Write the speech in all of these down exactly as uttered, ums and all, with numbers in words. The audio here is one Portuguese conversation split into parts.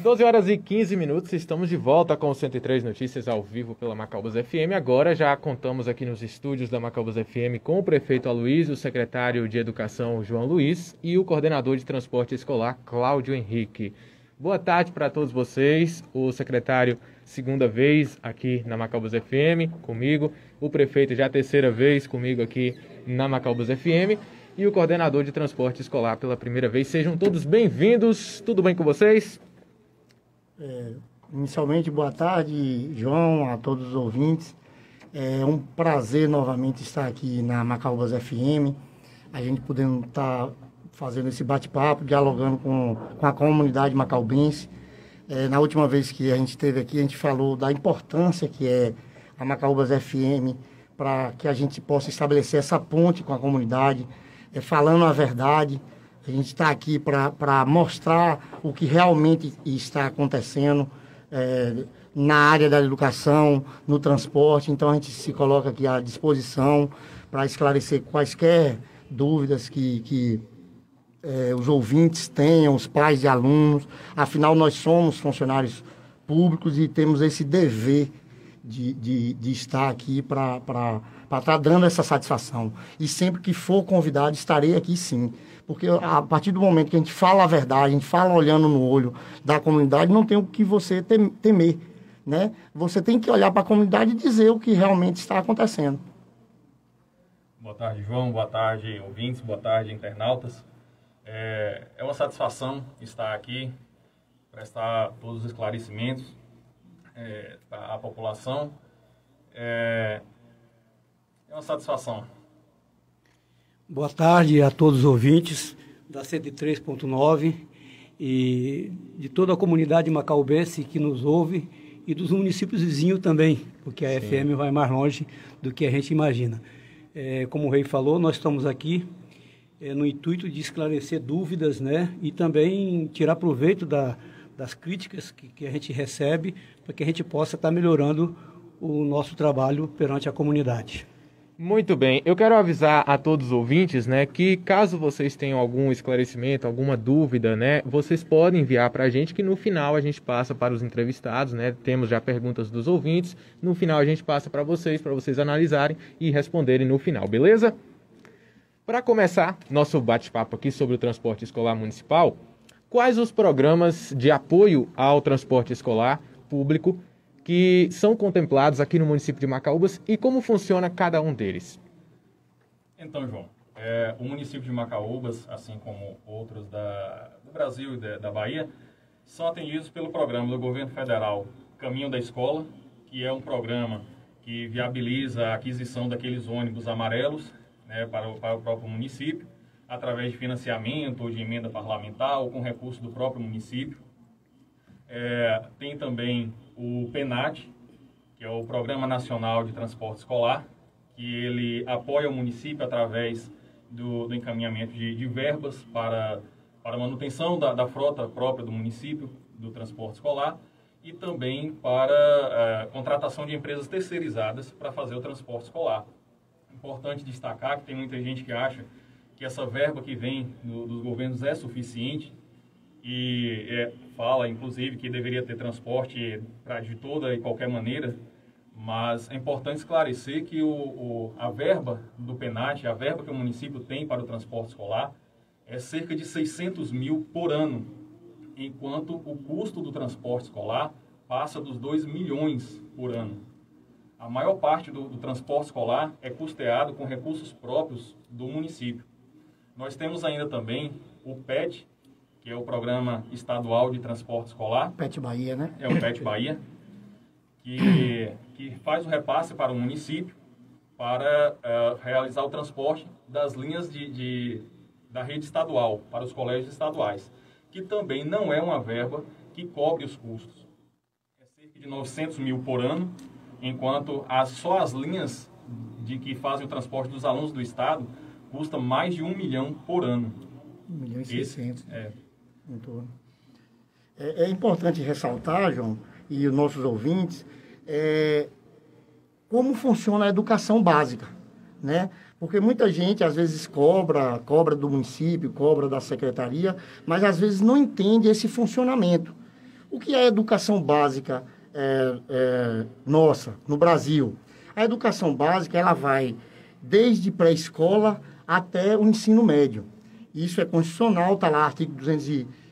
doze horas e quinze minutos, estamos de volta com o cento e três Notícias ao vivo pela Macaúbas F M. Agora já contamos aqui nos estúdios da Macaúbas F M com o prefeito Aloysio, o secretário de Educação João Luiz e o coordenador de transporte escolar Cláudio Henrique. Boa tarde para todos vocês, o secretário segunda vez aqui na Macaúbas F M comigo, o prefeito já a terceira vez comigo aqui na Macaúbas F M e o coordenador de transporte escolar pela primeira vez. Sejam todos bem-vindos, tudo bem com vocês? É, inicialmente, boa tarde, João, a todos os ouvintes. É um prazer novamente estar aqui na Macaúbas F M, a gente podendo estar fazendo esse bate-papo, dialogando com, com a comunidade macaubense. É, na última vez que a gente esteve aqui, a gente falou da importância que é a Macaúbas F M para que a gente possa estabelecer essa ponte com a comunidade, é, falando a verdade. A gente está aqui para mostrar o que realmente está acontecendo é, na área da educação, no transporte. Então, a gente se coloca aqui à disposição para esclarecer quaisquer dúvidas que, que é, os ouvintes tenham, os pais de alunos. Afinal, nós somos funcionários públicos e temos esse dever de, de, de estar aqui para estar dando essa satisfação. E sempre que for convidado, estarei aqui sim. Porque a partir do momento que a gente fala a verdade, a gente fala olhando no olho da comunidade, não tem o que você temer, né? Você tem que olhar para a comunidade e dizer o que realmente está acontecendo. Boa tarde, João. Boa tarde, ouvintes. Boa tarde, internautas. É, é uma satisfação estar aqui, prestar todos os esclarecimentos é, para a população. É, é uma satisfação. Boa tarde a todos os ouvintes da cento e três ponto nove e de toda a comunidade macaubense que nos ouve e dos municípios vizinhos também, porque a Sim. F M vai mais longe do que a gente imagina. É, como o Rei falou, nós estamos aqui é, no intuito de esclarecer dúvidas, né, e também tirar proveito da, das críticas que, que a gente recebe para que a gente possa estar melhorando o nosso trabalho perante a comunidade. Muito bem, eu quero avisar a todos os ouvintes, né, que caso vocês tenham algum esclarecimento, alguma dúvida, né, vocês podem enviar para a gente, que no final a gente passa para os entrevistados, né, temos já perguntas dos ouvintes, no final a gente passa para vocês, para vocês analisarem e responderem no final, beleza? Para começar nosso bate-papo aqui sobre o transporte escolar municipal, quais os programas de apoio ao transporte escolar público que são contemplados aqui no município de Macaúbas e como funciona cada um deles? Então, João, é, o município de Macaúbas, assim como outros da, do Brasil e da, da Bahia, são atendidos pelo programa do governo federal Caminho da Escola, que é um programa que viabiliza a aquisição daqueles ônibus amarelos, né, para, o, para o próprio município, através de financiamento ou de emenda parlamentar ou com recurso do próprio município. É, tem também o PENAT, que é o Programa Nacional de Transporte Escolar, que ele apoia o município através do, do encaminhamento de, de verbas para, para a manutenção da, da frota própria do município do transporte escolar e também para a contratação de empresas terceirizadas para fazer o transporte escolar. Importante destacar que tem muita gente que acha que essa verba que vem do, dos governos é suficiente e é, fala, inclusive, que deveria ter transporte pra, de toda e qualquer maneira, mas é importante esclarecer que o, o, a verba do PENAT, a verba que o município tem para o transporte escolar, é cerca de seiscentos mil por ano, enquanto o custo do transporte escolar passa dos dois milhões por ano. A maior parte do, do transporte escolar é custeado com recursos próprios do município. Nós temos ainda também o PET, que é o Programa Estadual de Transporte Escolar. PET Bahia, né? É o PET Bahia, que, que faz o repasse para o município para uh, realizar o transporte das linhas de, de, da rede estadual para os colégios estaduais, que também não é uma verba que cobre os custos. É cerca de novecentos mil por ano, enquanto as, só as linhas de que fazem o transporte dos alunos do estado custa mais de um milhão por ano. Um milhão e seiscentos. É. Muito. É, é importante ressaltar, João, e os nossos ouvintes, é, como funciona a educação básica, né? Porque muita gente, às vezes, cobra, cobra do município, cobra da secretaria, mas, às vezes, não entende esse funcionamento. O que é a educação básica é, é, nossa, no Brasil? A educação básica, ela vai desde pré-escola até o ensino médio. Isso é constitucional, está lá, artigo duzentos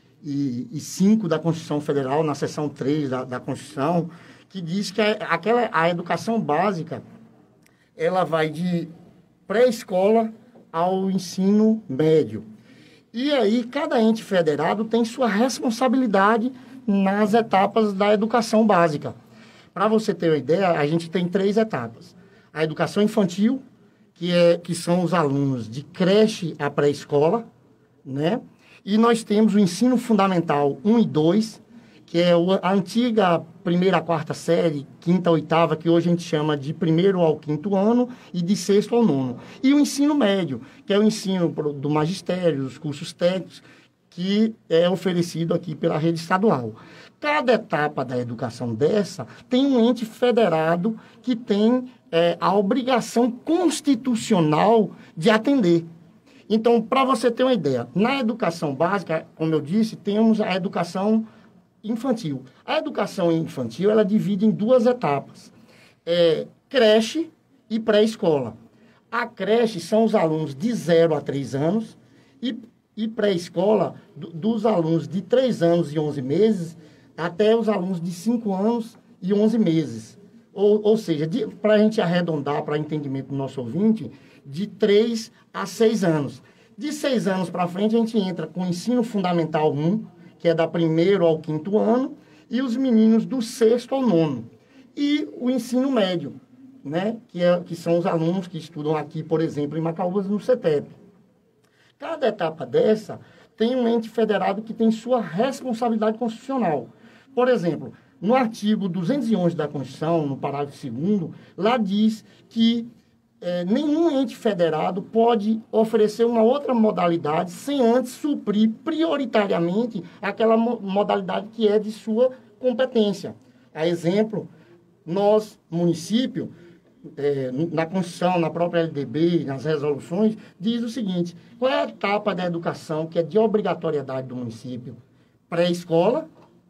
e cinco da Constituição Federal, na seção três da, da Constituição, que diz que a, aquela, a educação básica, ela vai de pré-escola ao ensino médio. E aí, cada ente federado tem sua responsabilidade nas etapas da educação básica. Para você ter uma ideia, a gente tem três etapas. A educação infantil, que, é, que são os alunos de creche a pré-escola, né? E nós temos o ensino fundamental um e dois, que é a antiga primeira a quarta série, quinta a oitava, que hoje a gente chama de primeiro ao quinto ano e de sexto ao nono. E o ensino médio, que é o ensino do magistério, dos cursos técnicos, que é oferecido aqui pela rede estadual. Cada etapa da educação dessa tem um ente federado que tem é, a obrigação constitucional de atender. Então, para você ter uma ideia, na educação básica, como eu disse, temos a educação infantil. A educação infantil, ela divide em duas etapas. É, creche e pré-escola. A creche são os alunos de zero a três anos e, e pré-escola do, dos alunos de três anos e onze meses até os alunos de cinco anos e onze meses. Ou, ou seja, para a gente arredondar para entendimento do nosso ouvinte, de três a seis anos. De seis anos para frente, a gente entra com o ensino fundamental um, que é da primeiro ao quinto ano, e os meninos do sexto ao nono. E o ensino médio, né? que, é, que são os alunos que estudam aqui, por exemplo, em Macaúbas, no CETEP. Cada etapa dessa tem um ente federado que tem sua responsabilidade constitucional. Por exemplo, no artigo duzentos e onze da Constituição, no parágrafo segundo, lá diz que é, nenhum ente federado pode oferecer uma outra modalidade sem antes suprir prioritariamente aquela mo modalidade que é de sua competência. A exemplo, nós, município, é, na Constituição, na própria L D B, nas resoluções, diz o seguinte: qual é a etapa da educação que é de obrigatoriedade do município? Pré-escola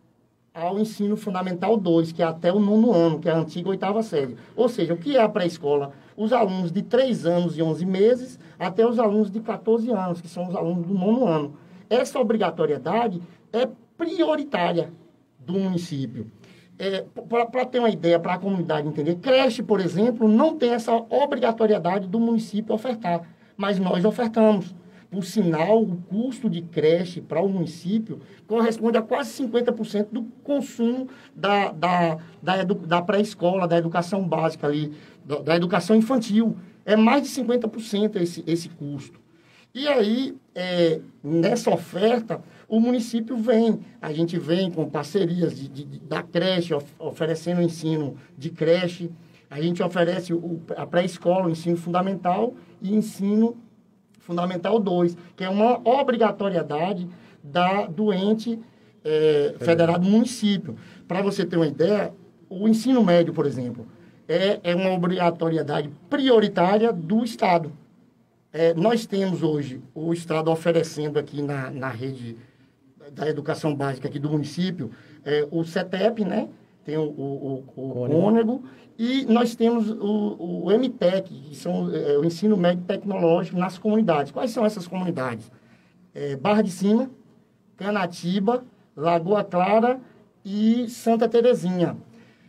ao ensino fundamental dois, que é até o nono ano, que é a antiga oitava série. Ou seja, o que é a pré-escola? Os alunos de três anos e onze meses até os alunos de quatorze anos, que são os alunos do nono ano. Essa obrigatoriedade é prioritária do município. É, para ter uma ideia, para a comunidade entender, creche, por exemplo, não tem essa obrigatoriedade do município ofertar, mas nós ofertamos. Por sinal, o custo de creche para o município corresponde a quase cinquenta por cento do consumo da, da, da, da pré-escola, da educação básica ali, da, da educação infantil. É mais de cinquenta por cento esse, esse custo. E aí, é, nessa oferta, o município vem, a gente vem com parcerias de, de, de, da creche, of, oferecendo ensino de creche, a gente oferece o, a pré-escola, o ensino fundamental e ensino fundamental dois, que é uma obrigatoriedade da, do ente é, federado município. Para você ter uma ideia, o ensino médio, por exemplo, é, é uma obrigatoriedade prioritária do Estado. É, nós temos hoje o Estado oferecendo aqui na, na rede da educação básica aqui do município, é, o CETEP, né? Tem o, o, o, o Cônego, e nós temos o, o M TEC, que são é, o ensino médio tecnológico nas comunidades. Quais são essas comunidades? É, Barra de Cima, Canatiba, Lagoa Clara e Santa Terezinha.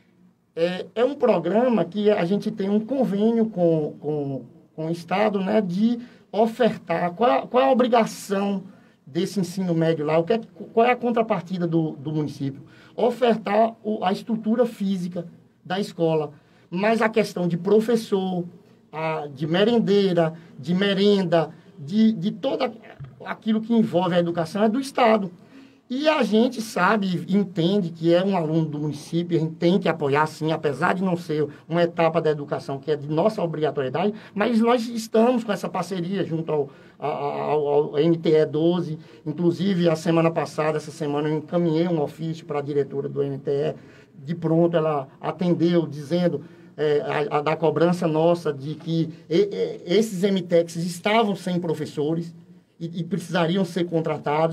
É, é um programa que a gente tem um convênio com, com, com o Estado, né, de ofertar. Qual é, qual é a obrigação desse ensino médio lá? O que é, qual é a contrapartida do, do município? Ofertar o, a estrutura física da escola, mas a questão de professor, a, de merendeira, de merenda, de, de todo aquilo que envolve a educação é do Estado. E a gente sabe e entende que é um aluno do município, a gente tem que apoiar, sim, apesar de não ser uma etapa da educação que é de nossa obrigatoriedade, mas nós estamos com essa parceria junto ao, ao, ao M T E doze. Inclusive, a semana passada, essa semana, eu encaminhei um ofício para a diretora do M T E. De pronto, ela atendeu, dizendo é, a, a da cobrança nossa de que e, e, esses M TECs estavam sem professores e, e precisariam ser contratados.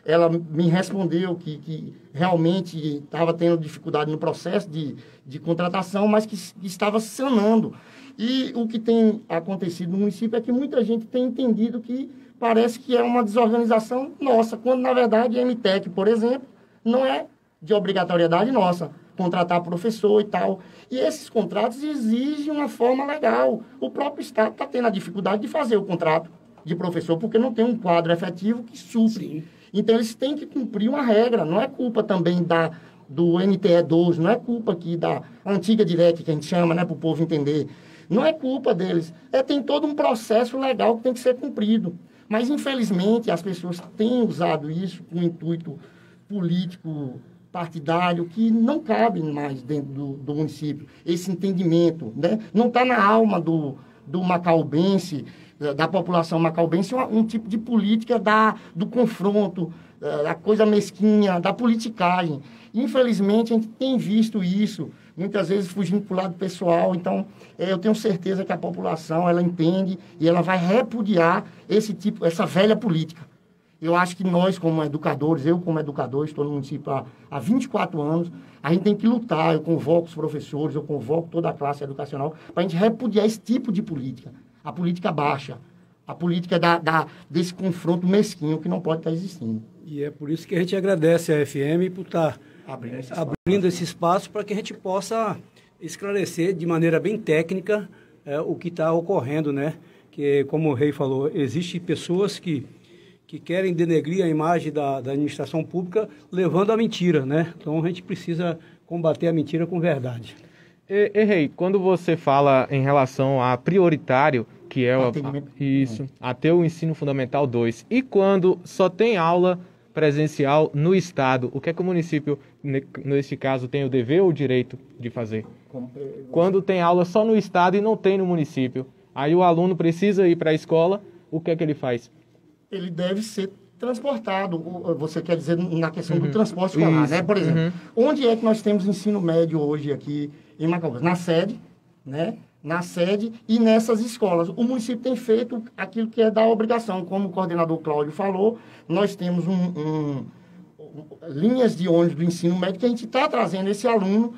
ela me respondeu que, que realmente estava tendo dificuldade no processo de, de contratação, mas que, que estava sanando. E o que tem acontecido no município é que muita gente tem entendido que parece que é uma desorganização nossa, quando, na verdade, a M T E C, por exemplo, não é de obrigatoriedade nossa, contratar professor e tal. E esses contratos exigem uma forma legal. O próprio Estado está tendo a dificuldade de fazer o contrato de professor, porque não tem um quadro efetivo que supre. Sim. Então, eles têm que cumprir uma regra. Não é culpa também da, do N T E doze, não é culpa aqui da antiga direc, que a gente chama, né, para o povo entender. Não é culpa deles. É, tem todo um processo legal que tem que ser cumprido. Mas, infelizmente, as pessoas têm usado isso com um intuito político, partidário, que não cabe mais dentro do, do município. Esse entendimento, né? Não está na alma do, do macaubense, da população macaubense, um, um tipo de política da, do confronto, da coisa mesquinha, da politicagem. Infelizmente, a gente tem visto isso, muitas vezes fugindo para o lado pessoal. Então, é, eu tenho certeza que a população, ela entende e ela vai repudiar esse tipo, essa velha política. Eu acho que nós, como educadores, eu como educador, estou no município há, há vinte e quatro anos, a gente tem que lutar. Eu convoco os professores, eu convoco toda a classe educacional para a gente repudiar esse tipo de política. A política baixa, a política da, da, desse confronto mesquinho que não pode estar existindo. E é por isso que a gente agradece a F M por estar abrindo esse espaço, abrindo esse espaço para que a gente possa esclarecer de maneira bem técnica é, o que está ocorrendo, né? Que, como o Rei falou, existem pessoas que que querem denegrir a imagem da, da administração pública levando a mentira, né? Então, a gente precisa combater a mentira com verdade. E, e Rei, quando você fala em relação a prioritário, que é o, a, isso, até o ensino fundamental dois, e quando só tem aula presencial no Estado, o que é que o município, nesse caso, tem o dever ou o direito de fazer? Quando tem aula só no Estado e não tem no município, aí o aluno precisa ir para a escola, o que é que ele faz? Ele deve ser transportado. Você quer dizer na questão uhum. do transporte escolar, Isso. né? Por exemplo, uhum. onde é que nós temos ensino médio hoje aqui em Macaúbas? Na sede, né? Na sede e nessas escolas. O município tem feito aquilo que é da obrigação. Como o coordenador Cláudio falou, nós temos um, um, um, linhas de ônibus do ensino médio que a gente está trazendo esse aluno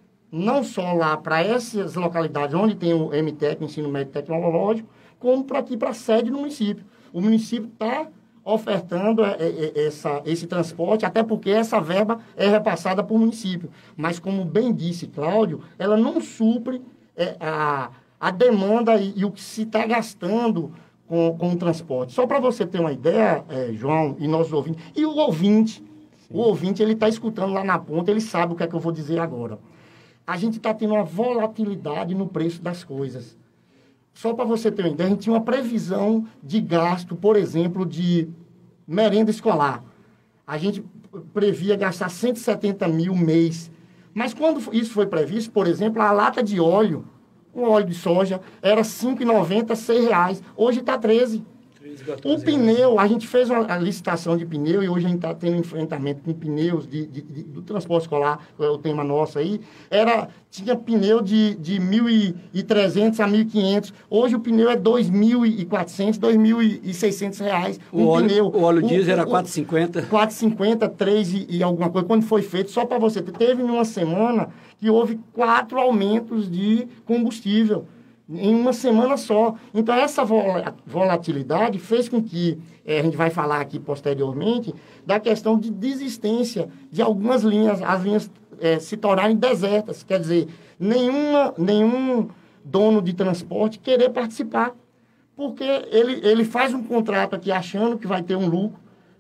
não só lá para essas localidades onde tem o M T E C, o Ensino Médio Tecnológico, como para aqui, para a sede do município. O município está ofertando essa, esse transporte, até porque essa verba é repassada para o município. Mas, como bem disse Cláudio, ela não supre é, a, a demanda e, e o que se está gastando com, com o transporte. Só para você ter uma ideia, é, João, e nossos ouvintes, e o ouvinte, Sim. o ouvinte, ele está escutando lá na ponta, ele sabe o que é que eu vou dizer agora. A gente está tendo uma volatilidade no preço das coisas. Só para você ter uma ideia, a gente tinha uma previsão de gasto, por exemplo, de merenda escolar. A gente previa gastar cento e setenta mil mês. Mas quando isso foi previsto, por exemplo, a lata de óleo, um óleo de soja, era cinco reais e noventa centavos, seis reais. Hoje está treze reais. O pneu, a gente fez uma licitação de pneu e hoje a gente está tendo enfrentamento com pneus de, de, de, do transporte escolar, é o tema nosso aí. Era, tinha pneu de, de mil e trezentos a mil e quinhentos. Hoje o pneu é dois mil e quatrocentos, dois mil e seiscentos reais. Um o óleo, pneu. O óleo diesel era quatro reais e cinquenta centavos. quatro reais e cinquenta centavos, três reais e, e alguma coisa. Quando foi feito, só para você ter, teve numa semana que houve quatro aumentos de combustível. Em uma semana só. Então, essa volatilidade fez com que, é, a gente vai falar aqui posteriormente, da questão de desistência de algumas linhas, as linhas é, se tornarem desertas. Quer dizer, nenhuma, nenhum dono de transporte querer participar. Porque ele, ele faz um contrato aqui achando que vai ter um lucro,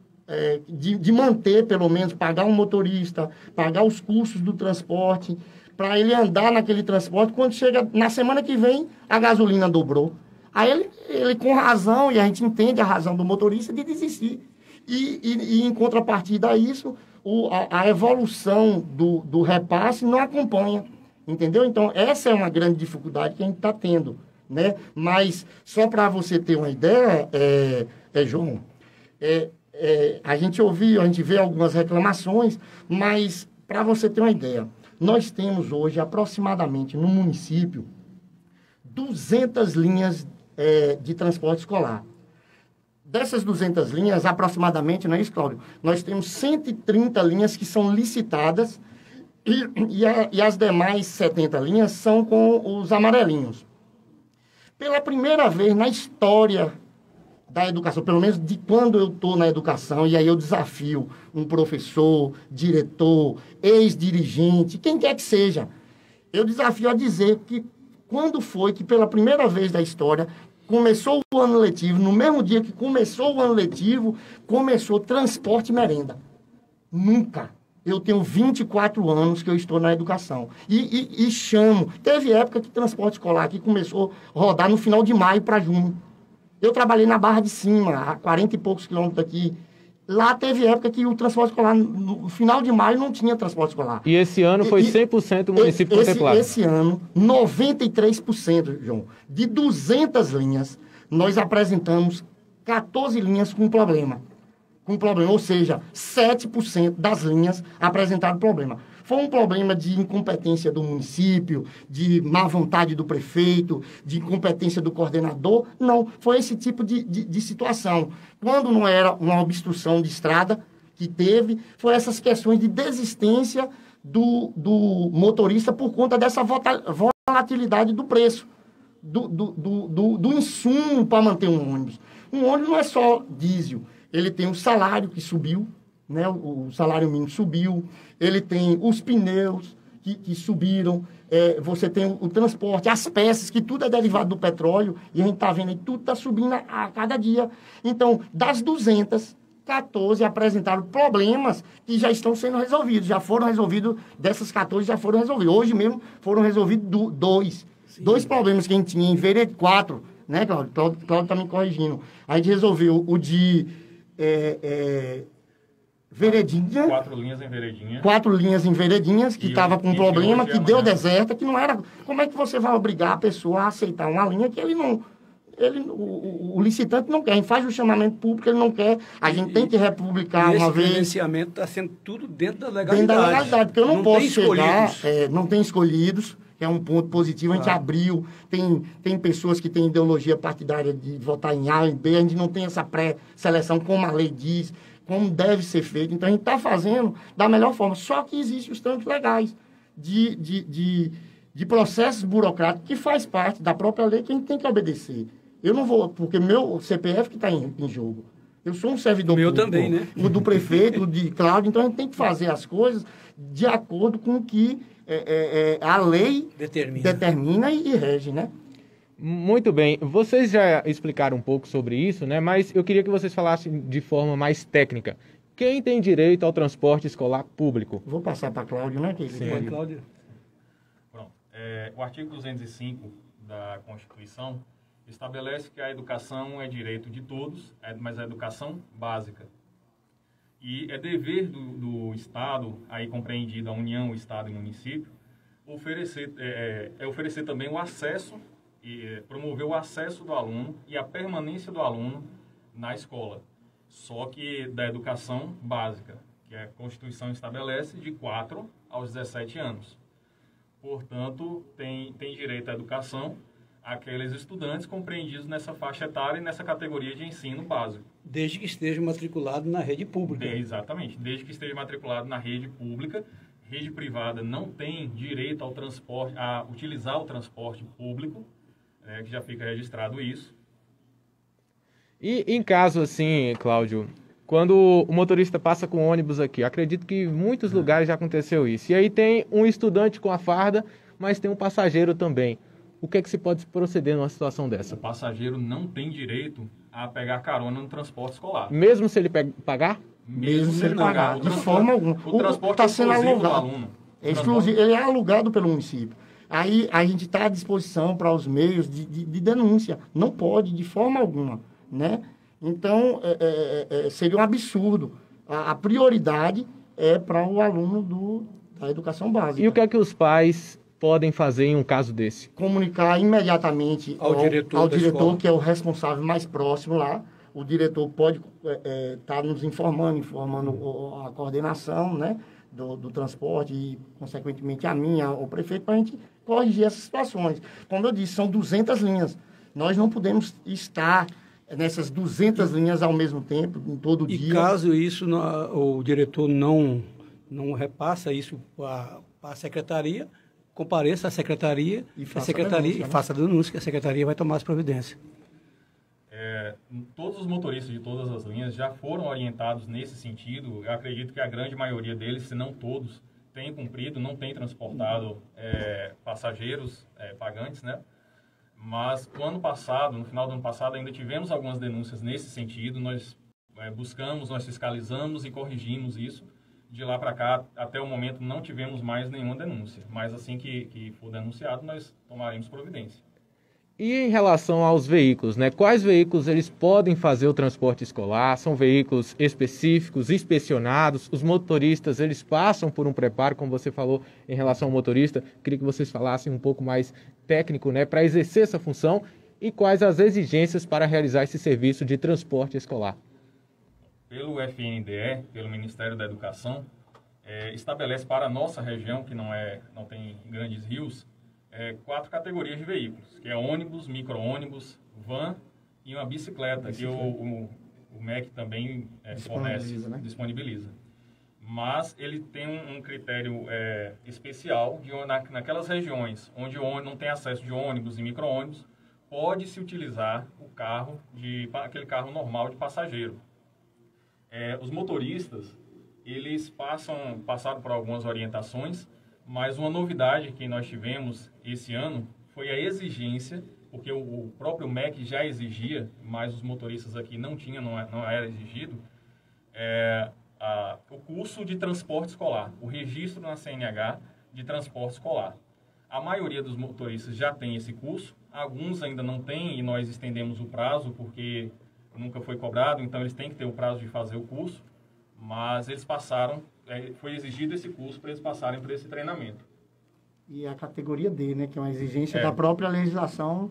é, de, de manter, pelo menos, pagar um motorista, pagar os custos do transporte, para ele andar naquele transporte, quando chega na semana que vem, a gasolina dobrou. Aí ele, ele com razão, e a gente entende a razão do motorista, de desistir. E, e, e em contrapartida a isso, o, a, a evolução do, do repasse não acompanha. Entendeu? Então, essa é uma grande dificuldade que a gente está tendo, né? Mas, só para você ter uma ideia, é, é, João, é, é, a gente ouviu, a gente vê algumas reclamações, mas, para você ter uma ideia, nós temos hoje, aproximadamente, no município, duzentas linhas é, de transporte escolar. Dessas duzentas linhas, aproximadamente, não é isso, Cláudio? Nós temos cento e trinta linhas que são licitadas e, e, a, e as demais setenta linhas são com os amarelinhos. Pela primeira vez na história da educação, pelo menos de quando eu estou na educação, e aí eu desafio um professor, diretor, ex-dirigente, quem quer que seja, eu desafio a dizer que quando foi que pela primeira vez da história começou o ano letivo, no mesmo dia que começou o ano letivo, começou transporte e merenda. Nunca. Eu tenho vinte e quatro anos que eu estou na educação. E, e, e chamo. Teve época que transporte escolar aqui começou a rodar no final de maio para junho. Eu trabalhei na Barra de Cima, a quarenta e poucos quilômetros daqui. Lá teve época que o transporte escolar, no final de maio, não tinha transporte escolar. E esse ano foi e, cem por cento o município esse, contemplado. Esse ano, noventa e três por cento, João, de duzentas linhas, nós apresentamos quatorze linhas com problema. Com problema, ou seja, sete por cento das linhas apresentaram problema. Foi um problema de incompetência do município, de má vontade do prefeito, de incompetência do coordenador? Não, foi esse tipo de, de, de situação. Quando não era uma obstrução de estrada que teve, foi essas questões de desistência do, do motorista por conta dessa volatilidade do preço, do, do, do, do, do insumo para manter um ônibus. Um ônibus não é só diesel, ele tem o salário que subiu, né? O, o salário mínimo subiu, ele tem os pneus que, que subiram, é, você tem o, o transporte, as peças, que tudo é derivado do petróleo, e a gente está vendo aí, tudo está subindo a, a cada dia. Então, das duzentas, quatorze apresentaram problemas que já estão sendo resolvidos, já foram resolvidos, dessas quatorze já foram resolvidos. Hoje mesmo foram resolvidos do, dois. Sim. Dois problemas que a gente tinha em Veredas, quatro, né, Cláudio? Cláudio está me corrigindo. A gente resolveu o de... É, é, Veredinha. Quatro linhas em Veredinha. Quatro linhas em Veredinhas, que estava com um problema, que deu deserta, que não era... Como é que você vai obrigar a pessoa a aceitar uma linha que ele não... Ele, o, o, o licitante não quer, a gente faz o chamamento público, ele não quer, a gente e, tem que republicar e uma esse vez... Esse financiamento está sendo tudo dentro da legalidade. Dentro da legalidade, porque eu não, não posso chegar... É, não tem escolhidos, que é um ponto positivo, a gente ah. abriu, tem, tem pessoas que têm ideologia partidária de votar em A e B, a gente não tem essa pré-seleção, como a lei diz, como deve ser feito. Então, a gente está fazendo da melhor forma. Só que existem os trâmites legais de, de, de, de processos burocráticos que faz parte da própria lei que a gente tem que obedecer. Eu não vou, porque meu C P F que está em, em jogo. Eu sou um servidor meu público. Também, né? O do prefeito, o de Cláudio. Então, a gente tem que fazer as coisas de acordo com o que é, é, é, a lei determina, determina e, e rege, né? Muito bem, vocês já explicaram um pouco sobre isso, né? Mas eu queria que vocês falassem de forma mais técnica. Quem tem direito ao transporte escolar público? Vou passar para Cláudio, né? Que Sim, pode... Cláudio. Pronto. É, o artigo duzentos e cinco da Constituição estabelece que a educação é direito de todos, mas a educação básica. E é dever do, do Estado, aí compreendido a União, o Estado e o município, oferecer, é, é oferecer também o acesso e promover o acesso do aluno e a permanência do aluno na escola. Só que da educação básica, que a Constituição estabelece de quatro aos dezessete anos. Portanto, tem, tem direito à educação aqueles estudantes compreendidos nessa faixa etária e nessa categoria de ensino básico. Desde que esteja matriculado na rede pública. De, exatamente, desde que esteja matriculado na rede pública. Rede privada não tem direito ao transporte, a utilizar o transporte público, É, que já fica registrado isso. E em caso assim, Cláudio, quando o motorista passa com ônibus aqui, acredito que em muitos lugares já aconteceu isso. E aí tem um estudante com a farda, mas tem um passageiro também. O que é que se pode proceder numa situação dessa? O passageiro não tem direito a pegar carona no transporte escolar. Mesmo se ele pagar? Mesmo se ele pagar, de forma alguma. O transporte está sendo alugado. do aluno. É exclusivo, ele é alugado pelo município. Aí a gente está à disposição para os meios de, de, de denúncia. Não pode, de forma alguma, né? Então, é, é, é, seria um absurdo. A, a prioridade é para o aluno do, da educação básica. E o que é que os pais podem fazer em um caso desse? Comunicar imediatamente ao, ao diretor, ao diretor que é o responsável mais próximo lá. O diretor pode estar é, é, tá nos informando, informando a coordenação, né? Do, do transporte e, consequentemente, a minha, o prefeito, para a gente corrigir essas situações. Como eu disse, são duzentas linhas. Nós não podemos estar nessas duzentas linhas ao mesmo tempo, em todo e dia. E caso isso, não, o diretor não, não repassa isso para a secretaria, compareça à secretaria e faça a secretaria denúncia, e né? faça a denúncia, que a secretaria vai tomar as providências. É, todos os motoristas de todas as linhas já foram orientados nesse sentido. Eu acredito que a grande maioria deles, se não todos, tem cumprido, não tem transportado é, passageiros é, pagantes, né? Mas no ano passado, no final do ano passado, ainda tivemos algumas denúncias nesse sentido. Nós é, buscamos, nós fiscalizamos e corrigimos isso. De lá para cá, até o momento, não tivemos mais nenhuma denúncia. Mas assim que, que for denunciado, nós tomaremos providência. E em relação aos veículos, né? Quais veículos eles podem fazer o transporte escolar? São veículos específicos, inspecionados? Os motoristas, eles passam por um preparo, como você falou em relação ao motorista. Queria que vocês falassem um pouco mais técnico, né? Para exercer essa função e quais as exigências para realizar esse serviço de transporte escolar. Pelo F N D E, pelo Ministério da Educação, é, estabelece para a nossa região, que não, é, não tem grandes rios, É, quatro categorias de veículos, que é ônibus, micro-ônibus, van e uma bicicleta, bicicleta. que o, o, o M E C também é, fornece, né? disponibiliza. Mas ele tem um, um critério é, especial de na, naquelas regiões onde não tem acesso de ônibus e micro-ônibus, pode-se utilizar o carro, de, aquele carro normal de passageiro. É, os motoristas, eles passam, passaram por algumas orientações, mas uma novidade que nós tivemos esse ano foi a exigência, porque o, o próprio M E C já exigia, mas os motoristas aqui não tinham, não, não era exigido, é, a, o curso de transporte escolar, o registro na C N H de transporte escolar. A maioria dos motoristas já tem esse curso, alguns ainda não têm e nós estendemos o prazo porque nunca foi cobrado, então eles têm que ter o prazo de fazer o curso, mas eles passaram, foi exigido esse curso para eles passarem por esse treinamento. E a categoria D, né, que é uma exigência é. da própria legislação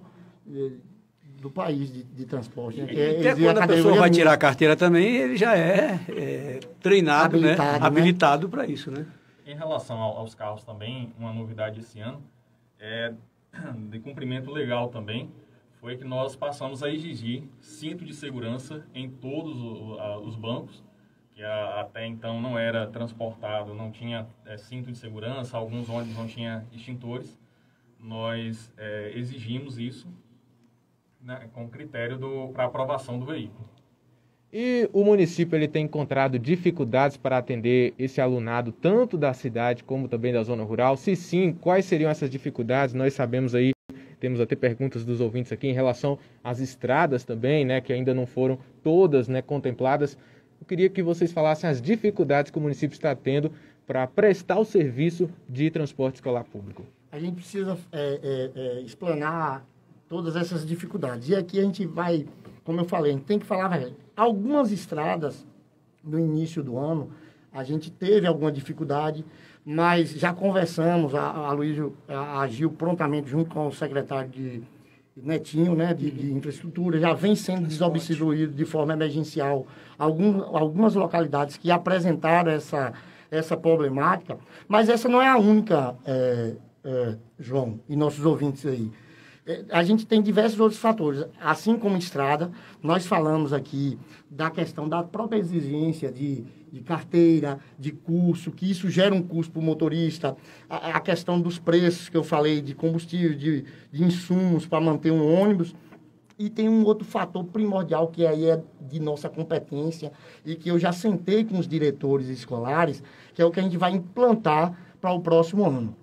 do país de, de transporte. Né, que e até quando a, a pessoa vai tirar a carteira também, ele já é, é treinado, habilitado, né? né? habilitado para isso. Né? Em relação ao, aos carros também, uma novidade esse ano, é, de cumprimento legal também, foi que nós passamos a exigir cinto de segurança em todos os bancos, que a, até então não era transportado, não tinha é, cinto de segurança, alguns ônibus não tinham extintores. Nós é, exigimos isso, né, com critério para aprovação do veículo. E o município ele tem encontrado dificuldades para atender esse alunado, tanto da cidade como também da zona rural? Se sim, quais seriam essas dificuldades? Nós sabemos aí, temos até perguntas dos ouvintes aqui em relação às estradas também, né, que ainda não foram todas, né, contempladas. Eu queria que vocês falassem as dificuldades que o município está tendo para prestar o serviço de transporte escolar público. A gente precisa é, é, é, explanar todas essas dificuldades. E aqui a gente vai, como eu falei, a gente tem que falar, velho, algumas estradas no início do ano, a gente teve alguma dificuldade, mas já conversamos, a, a Luísio agiu prontamente junto com o secretário de Netinho, né, de, de infraestrutura, já vem sendo desobstruído de forma emergencial algum, algumas localidades que apresentaram essa, essa problemática, mas essa não é a única, é, é, João, e nossos ouvintes aí. É, a gente tem diversos outros fatores, assim como estrada, nós falamos aqui da questão da própria exigência de, de carteira, de curso, que isso gera um custo para o motorista, a, a questão dos preços que eu falei, de combustível, de, de insumos para manter um ônibus, e tem um outro fator primordial que aí é de nossa competência e que eu já sentei com os diretores escolares, que é o que a gente vai implantar para o próximo ano.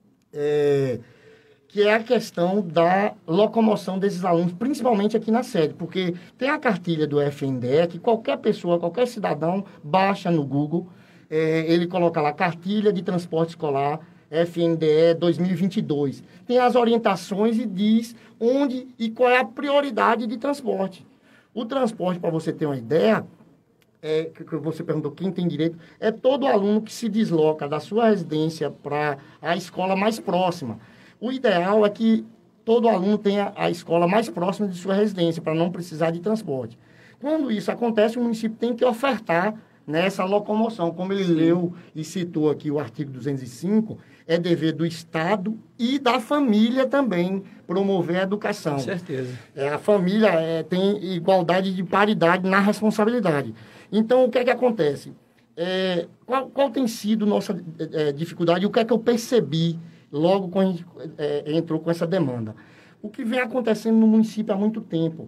É... que é a questão da locomoção desses alunos, principalmente aqui na sede, porque tem a cartilha do F N D E, que qualquer pessoa, qualquer cidadão baixa no Google, é, ele coloca lá, cartilha de transporte escolar, F N D E dois mil e vinte e dois. Tem as orientações e diz onde e qual é a prioridade de transporte. O transporte, para você ter uma ideia, é, que você perguntou quem tem direito, é todo aluno que se desloca da sua residência para a escola mais próxima. O ideal é que todo aluno tenha a escola mais próxima de sua residência, para não precisar de transporte. Quando isso acontece, o município tem que ofertar nessa locomoção. Como ele Sim. leu e citou aqui o artigo duzentos e cinco, é dever do Estado e da família também promover a educação. Com certeza. É, a família é, tem igualdade de paridade na responsabilidade. Então, o que é que acontece? É, qual, qual tem sido nossa é, dificuldade e o que é que eu percebi logo quando a gente é, entrou com essa demanda? O que vem acontecendo no município há muito tempo.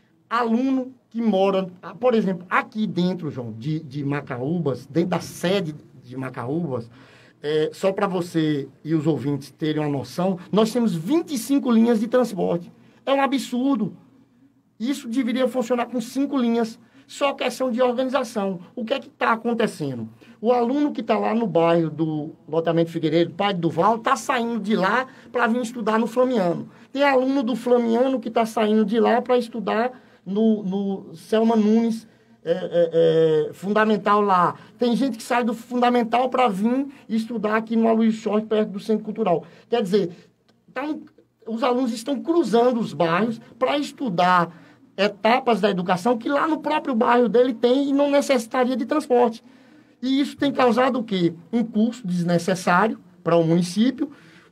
Aluno que mora, por exemplo, aqui dentro, João, de, de Macaúbas, dentro da sede de Macaúbas, é, só para você e os ouvintes terem uma noção, nós temos vinte e cinco linhas de transporte. É um absurdo. Isso deveria funcionar com cinco linhas. Só questão de organização. O que é que está acontecendo? O aluno que está lá no bairro do loteamento Figueiredo, Pai do Val, está saindo de lá para vir estudar no Flamiano. Tem aluno do Flamiano que está saindo de lá para estudar no, no Selma Nunes, é, é, é, fundamental lá. Tem gente que sai do fundamental para vir estudar aqui no Aloysio Short, perto do Centro Cultural. Quer dizer, tá um, os alunos estão cruzando os bairros para estudar etapas da educação que lá no próprio bairro dele tem e não necessitaria de transporte. E isso tem causado o quê? Um custo desnecessário para o município,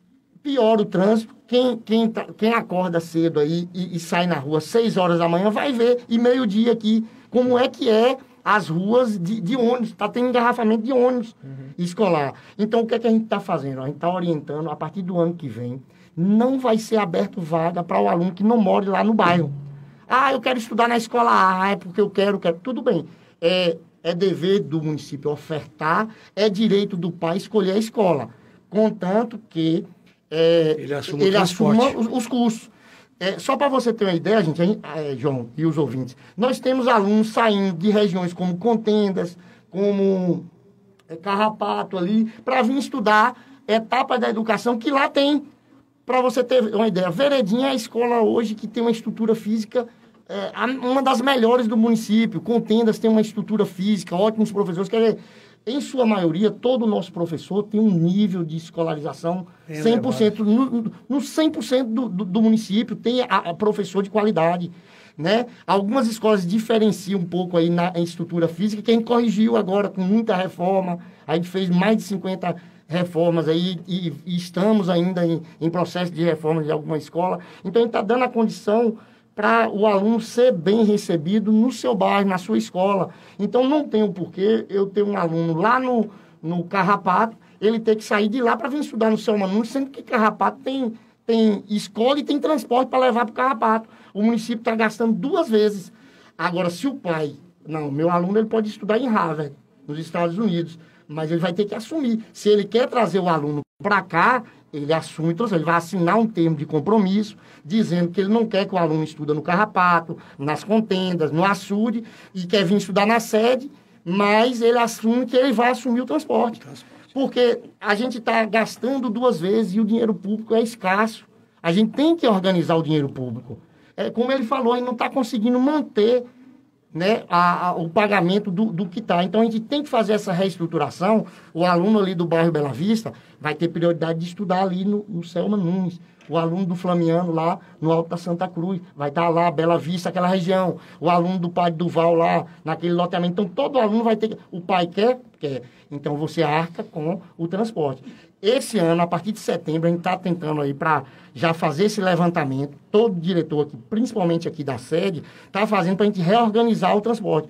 piora o trânsito. Quem, quem, tá, quem acorda cedo aí e, e sai na rua seis horas da manhã vai ver, e meio-dia aqui, como é que é as ruas de, de ônibus. Está tendo engarrafamento de ônibus uhum. escolar. Então, o que é que a gente está fazendo? A gente está orientando, a partir do ano que vem, não vai ser aberto vaga para o aluno que não mora lá no bairro. Ah, eu quero estudar na escola A, é porque eu quero, quero. Tudo bem. É, é dever do município ofertar, é direito do pai escolher a escola. Contanto que é, ele assuma, ele assuma os, os custos. É, só para você ter uma ideia, gente, a gente é, João e os ouvintes, nós temos alunos saindo de regiões como Contendas, como é, Carrapato ali, para vir estudar etapas da educação que lá tem. Para você ter uma ideia, Veredinha é a escola hoje que tem uma estrutura física, é, uma das melhores do município. Contendas tem uma estrutura física, ótimos professores. Quer dizer, em sua maioria, todo o nosso professor tem um nível de escolarização é cem por cento, no, no cem por cento do, do, do município, tem a, a professor de qualidade. Né? Algumas escolas diferenciam um pouco aí na em estrutura física, que a gente corrigiu agora com muita reforma. A gente fez mais de cinquenta reformas aí e, e estamos ainda em, em processo de reforma de alguma escola. Então, a gente está dando a condição para o aluno ser bem recebido no seu bairro, na sua escola. Então, não tem o porquê eu ter um aluno lá no, no Carrapato, ele ter que sair de lá para vir estudar no Selma Nunes, sendo que Carrapato tem, tem escola e tem transporte para levar para o Carrapato. O município está gastando duas vezes. Agora, se o pai... Não, meu aluno ele pode estudar em Harvard, nos Estados Unidos, mas ele vai ter que assumir. Se ele quer trazer o aluno para cá, ele assume, então, ele vai assinar um termo de compromisso, dizendo que ele não quer que o aluno estuda no Carrapato, nas Contendas, no açude, e quer vir estudar na sede, mas ele assume que ele vai assumir o transporte. transporte. Porque a gente está gastando duas vezes e o dinheiro público é escasso. A gente tem que organizar o dinheiro público. É, como ele falou, a gente não está conseguindo manter... Né, a, a, o pagamento do, do que está. Então, a gente tem que fazer essa reestruturação. O aluno ali do bairro Bela Vista vai ter prioridade de estudar ali no, no Selma Nunes. O aluno do Flamiano lá no Alto da Santa Cruz vai estar tá lá, Bela Vista, aquela região. O aluno do Pai do Val lá, naquele loteamento. Então, todo aluno vai ter que... O pai quer? Quer. Então, você arca com o transporte. Esse ano, a partir de setembro, a gente está tentando aí para já fazer esse levantamento. Todo diretor aqui, principalmente aqui da sede, está fazendo para a gente reorganizar o transporte.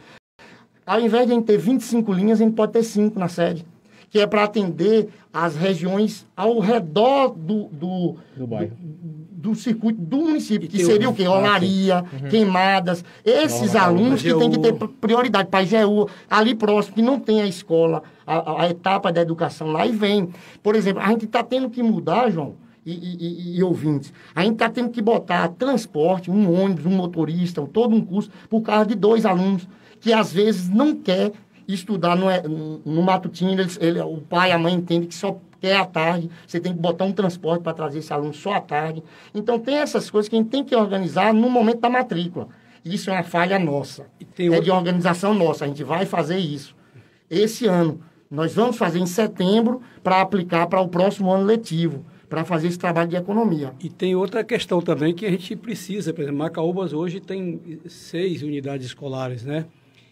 Ao invés de a gente ter vinte e cinco linhas, a gente pode ter cinco na sede, que é para atender as regiões ao redor do, do, do, do, do circuito do município, que seria o quê? Olaria, uhum. Queimadas. Esses Nova, alunos que têm que ter prioridade para Pajeú, ali próximo, que não tem a escola, a, a etapa da educação lá, e vem. Por exemplo, a gente está tendo que mudar, João, e, e, e, e ouvintes, a gente está tendo que botar transporte, um ônibus, um motorista, todo um curso, por causa de dois alunos, que às vezes não quer estudar no, no matutino, ele, ele, o pai e a mãe entendem que só quer à tarde, você tem que botar um transporte para trazer esse aluno só à tarde. Então, tem essas coisas que a gente tem que organizar no momento da matrícula. Isso é uma falha nossa, é outro... de organização nossa, a gente vai fazer isso. Esse ano, nós vamos fazer em setembro para aplicar para o próximo ano letivo, para fazer esse trabalho de economia. E tem outra questão também que a gente precisa, por exemplo, Macaúbas hoje tem seis unidades escolares, né?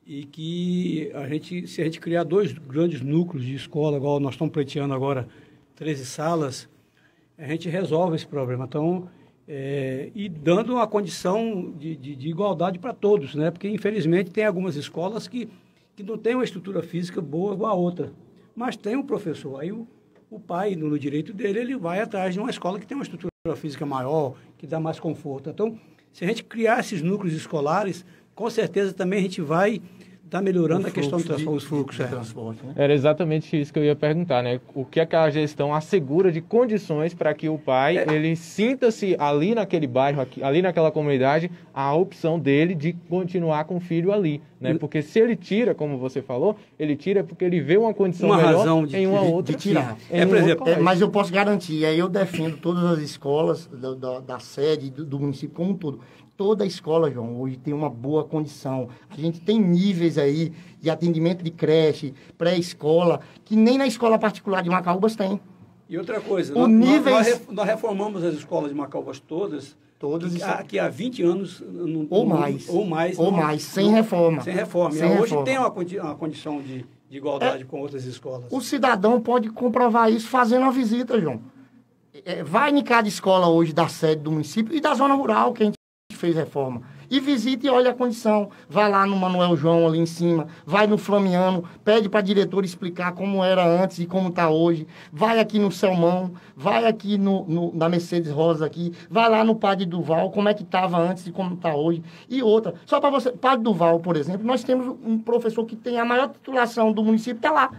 e que a gente, se a gente criar dois grandes núcleos de escola, igual nós estamos pleiteando agora, treze salas, a gente resolve esse problema. Então, é, e dando uma condição de, de, de igualdade para todos, né? Porque, infelizmente, tem algumas escolas que, que não têm uma estrutura física boa igual a outra, mas tem um professor. Aí o, o pai, no, no direito dele, ele vai atrás de uma escola que tem uma estrutura física maior, que dá mais conforto. Então, se a gente criar esses núcleos escolares, com certeza também a gente vai estar tá melhorando a questão do transporte, os fluxos. De transporte, né? Era exatamente isso que eu ia perguntar, né? O que é que a gestão assegura de condições para que o pai, é. ele sinta-se ali naquele bairro, aqui, ali naquela comunidade, a opção dele de continuar com o filho ali, né? Porque se ele tira, como você falou, ele tira porque ele vê uma condição uma melhor razão de, em uma de, outra. de tirar. Em é, um por exemplo, outro é, mas eu posso garantir, aí eu defendo todas as escolas da, da, da sede, do, do município como um todo. Toda escola, João, hoje tem uma boa condição. A gente tem níveis aí de atendimento de creche, pré-escola, que nem na escola particular de Macaúbas tem. E outra coisa, o nós, níveis... nós, nós reformamos as escolas de Macaúbas todas, todas que, há, que há vinte anos... Não, ou não, mais. Ou mais. Ou não, mais, sem não, reforma. Sem reforma. Sem Hoje reforma. tem uma, uma condição de, de igualdade é, com outras escolas. O cidadão pode comprovar isso fazendo uma visita, João. É, vai em cada escola hoje da sede do município e da zona rural, que a gente fez reforma. E visita e olha a condição. Vai lá no Manuel João, ali em cima. Vai no Flamiano. Pede para a diretora explicar como era antes e como está hoje. Vai aqui no Selmão. Vai aqui no, no, na Mercedes Rosa aqui. Vai lá no Padre Duval, como é que estava antes e como está hoje. E outra, só para você... Padre Duval, por exemplo, nós temos um professor que tem a maior titulação do município, está lá.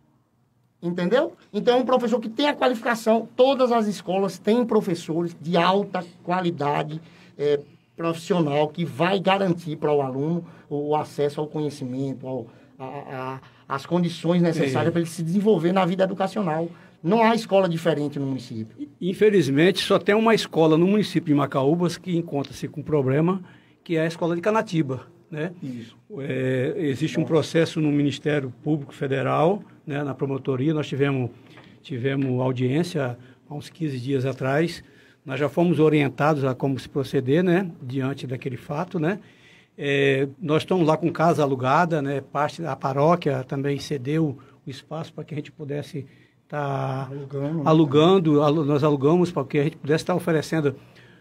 Entendeu? Então, é um professor que tem a qualificação. Todas as escolas têm professores de alta qualidade, é, profissional, que vai garantir para o aluno o acesso ao conhecimento, ao, a, a, as condições necessárias é. para ele se desenvolver na vida educacional. Não há escola diferente no município. Infelizmente, só tem uma escola no município de Macaúbas que encontra-se com problema, que é a escola de Canatiba, né? Isso. É, existe um processo no Ministério Público Federal, né, na promotoria. Nós tivemos, tivemos audiência há uns quinze dias atrás. Nós já fomos orientados a como se proceder, né, diante daquele fato, né. É, nós estamos lá com casa alugada, né, parte da paróquia também cedeu o espaço para que a gente pudesse estar tá alugando, alugando alu, nós alugamos para que a gente pudesse estar tá oferecendo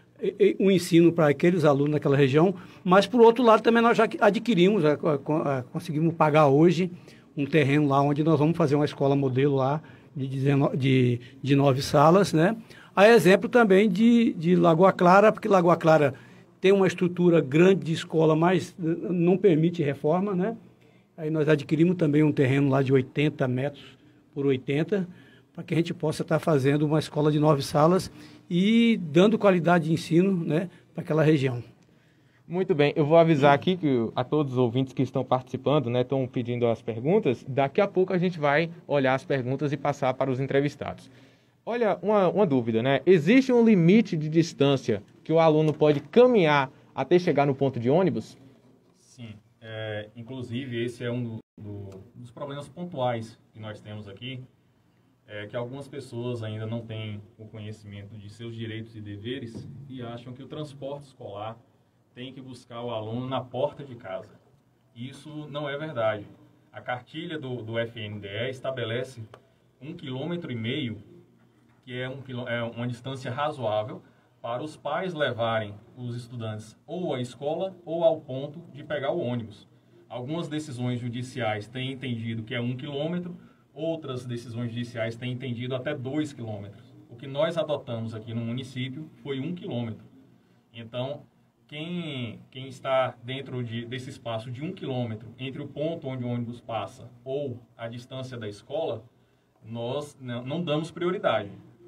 um ensino para aqueles alunos daquela região, mas, por outro lado, também nós já adquirimos, a, a, a, conseguimos pagar hoje um terreno lá onde nós vamos fazer uma escola modelo lá de, dezenove, de, de nove salas, né. Há exemplo também de, de Lagoa Clara, porque Lagoa Clara tem uma estrutura grande de escola, mas não permite reforma, né? Aí nós adquirimos também um terreno lá de oitenta metros por oitenta, para que a gente possa estar fazendo uma escola de nove salas e dando qualidade de ensino, né, para aquela região. Muito bem, eu vou avisar aqui que a todos os ouvintes que estão participando, né, estão pedindo as perguntas. Daqui a pouco a gente vai olhar as perguntas e passar para os entrevistados. Olha, uma, uma dúvida, né? Existe um limite de distância que o aluno pode caminhar até chegar no ponto de ônibus? Sim. É, inclusive, esse é um do, do, dos problemas pontuais que nós temos aqui, é que algumas pessoas ainda não têm o conhecimento de seus direitos e deveres e acham que o transporte escolar tem que buscar o aluno na porta de casa. Isso não é verdade. A cartilha do, do F N D E estabelece um quilômetro e meio, que é, um, é uma distância razoável para os pais levarem os estudantes ou à escola ou ao ponto de pegar o ônibus. Algumas decisões judiciais têm entendido que é um quilômetro, outras decisões judiciais têm entendido até dois quilômetros. O que nós adotamos aqui no município foi um quilômetro. Então, quem, quem está dentro de, desse espaço de um quilômetro entre o ponto onde o ônibus passa ou a distância da escola, nós não, não damos prioridade.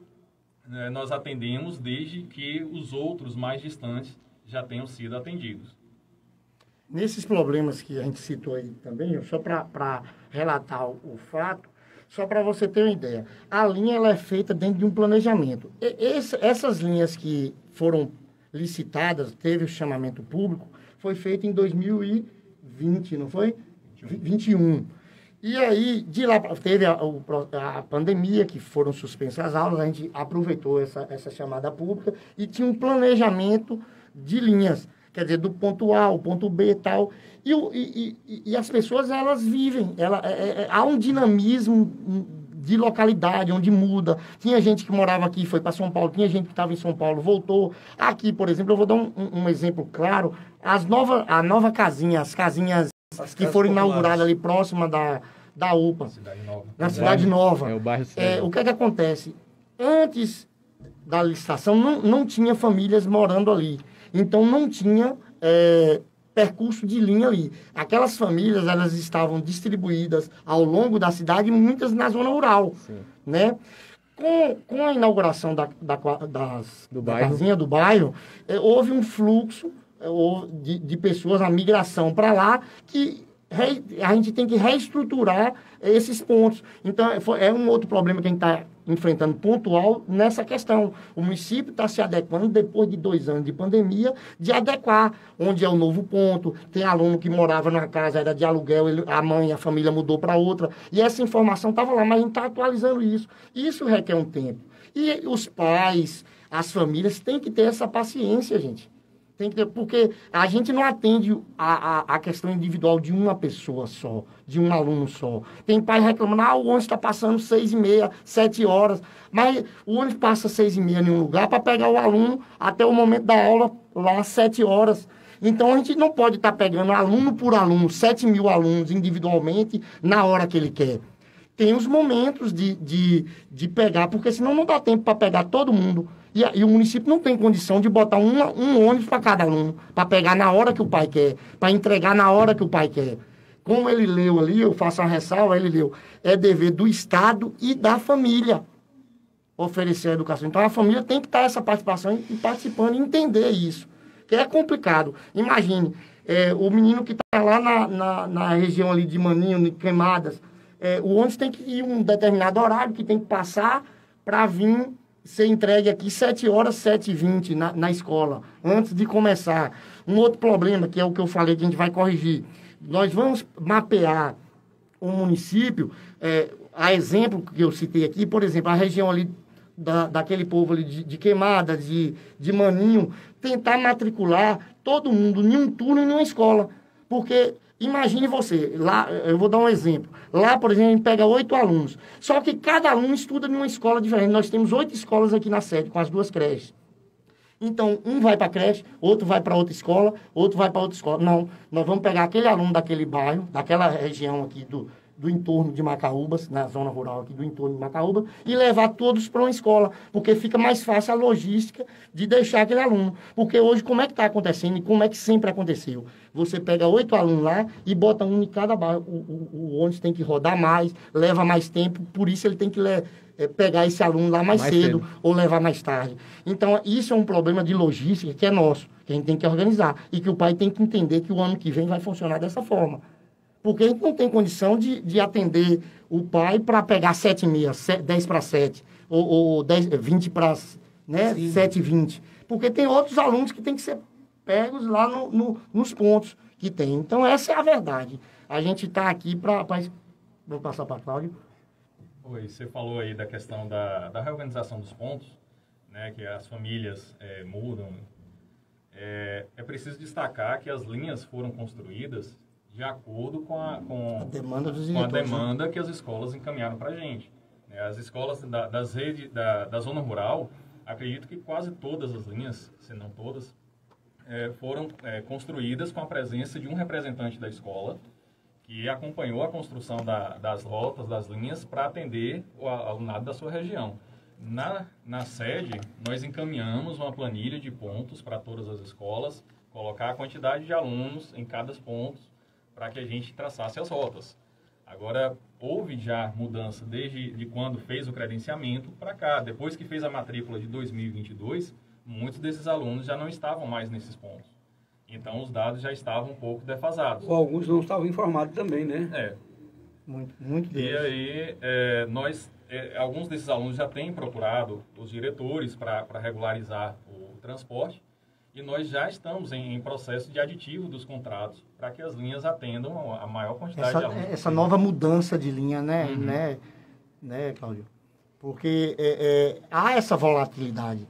Nós atendemos desde que os outros mais distantes já tenham sido atendidos. Nesses problemas que a gente citou aí também, só para relatar o, o fato, só para você ter uma ideia, a linha ela é feita dentro de um planejamento. E, esse, essas linhas que foram licitadas, teve o chamamento público, foi feito em dois mil e vinte, não foi? vinte e um. E aí, de lá, teve a, a pandemia, que foram suspensas as aulas, a gente aproveitou essa, essa chamada pública e tinha um planejamento de linhas. quer dizer, do ponto A ao ponto B e tal. E, o, e, e, e as pessoas, elas vivem, ela, é, é, há um dinamismo de localidade, onde muda. Tinha gente que morava aqui, foi para São Paulo, tinha gente que estava em São Paulo, voltou. Aqui, por exemplo, eu vou dar um, um exemplo claro, as nova, a nova casinha, as casinhas as que foram inauguradas ali próxima da, da U P A, Cidade Nova. na Cidade Nova. É o bairro é, O que é que acontece? Antes da licitação, não, não tinha famílias morando ali. Então, não tinha é, percurso de linha ali. Aquelas famílias, elas estavam distribuídas ao longo da cidade, muitas na zona rural. Sim. Né? Com, com a inauguração da, da, das, do da bairro. casinha do bairro, é, houve um fluxo é, de, de pessoas, a migração para lá, que re, a gente tem que reestruturar esses pontos. Então, é, é um outro problema que a gente está enfrentando pontual nessa questão. O município está se adequando, depois de dois anos de pandemia, de adequar onde é o novo ponto. Tem aluno que morava na casa, era de aluguel, ele, a mãe e a família mudou para outra. E essa informação estava lá, mas a gente está atualizando isso. Isso requer um tempo. E os pais, as famílias, têm que ter essa paciência, gente. Tem que ter, porque a gente não atende a, a, a questão individual de uma pessoa só, de um aluno só. Tem pai reclamando, ah, o ônibus está passando seis e meia, sete horas, mas o ônibus passa seis e meia em um lugar para pegar o aluno até o momento da aula, lá às sete horas. Então, a gente não pode estar tá pegando aluno por aluno, sete mil alunos individualmente, na hora que ele quer. Tem os momentos de, de, de pegar, porque senão não dá tempo para pegar todo mundo. E, e o município não tem condição de botar um, um ônibus para cada aluno, para pegar na hora que o pai quer, para entregar na hora que o pai quer. Como ele leu ali, eu faço uma ressalva, ele leu, é dever do Estado e da família oferecer a educação. Então, a família tem que estar essa participação e participando e entender isso, que é complicado. Imagine, é, o menino que está lá na, na, na região ali de Maninho, de Queimadas, é, o ônibus tem que ir um determinado horário, que tem que passar para vir ser entregue aqui sete horas, sete e vinte na, na escola, antes de começar. Um outro problema, que é o que eu falei, que a gente vai corrigir. Nós vamos mapear o município, é, a exemplo que eu citei aqui, por exemplo, a região ali da, daquele povo ali de, de Queimada, de, de Maninho, tentar matricular todo mundo em um turno e em uma escola. Porque, imagine você, lá, eu vou dar um exemplo. Lá, por exemplo, a gente pega oito alunos. Só que cada aluno estuda em uma escola diferente. Nós temos oito escolas aqui na sede, com as duas creches. Então, um vai para a creche, outro vai para outra escola, outro vai para outra escola. Não, nós vamos pegar aquele aluno daquele bairro, daquela região aqui do, do entorno de Macaúbas, na zona rural aqui do entorno de Macaúbas, e levar todos para uma escola, porque fica mais fácil a logística de deixar aquele aluno. Porque hoje, como é que está acontecendo e como é que sempre aconteceu? Você pega oito alunos lá e bota um em cada bairro. O, o, o ônibus tem que rodar mais, leva mais tempo, por isso ele tem que le, é, pegar esse aluno lá mais, mais cedo, cedo ou levar mais tarde. Então, isso é um problema de logística que é nosso, que a gente tem que organizar. E que o pai tem que entender que o ano que vem vai funcionar dessa forma. Porque a gente não tem condição de, de atender o pai para pegar sete e meia, dez para sete, ou, ou dez, vinte para né, sete e vinte. Porque tem outros alunos que têm que ser pegos lá no, no, nos pontos que tem. Então, essa é a verdade. A gente está aqui para... Vou passar para a Cláudio. Oi, você falou aí da questão da, da reorganização dos pontos, né, que as famílias é, mudam. É, é preciso destacar que as linhas foram construídas de acordo com a, com, a demanda dos com a diretores, demanda né? que as escolas encaminharam para a gente. As escolas da, das redes, da, da zona rural, acredito que quase todas as linhas, se não todas, é, foram é, construídas com a presença de um representante da escola que acompanhou a construção da, das rotas, das linhas, para atender o alunado da sua região. Na, na sede, nós encaminhamos uma planilha de pontos para todas as escolas, colocar a quantidade de alunos em cada ponto, para que a gente traçasse as rotas. Agora, houve já mudança desde de quando fez o credenciamento para cá. Depois que fez a matrícula de dois mil e vinte e dois, muitos desses alunos já não estavam mais nesses pontos. Então, os dados já estavam um pouco defasados. Ou alguns não estavam informados também, né? É. Muito, muito E deles. aí, é, nós, é, alguns desses alunos já têm procurado os diretores para regularizar o transporte. E nós já estamos em, em processo de aditivo dos contratos para que as linhas atendam a, a maior quantidade essa, de alunos. Essa nova mudança de linha, né, Uhum. né, né, Cláudio? Porque é, é, há essa volatilidade.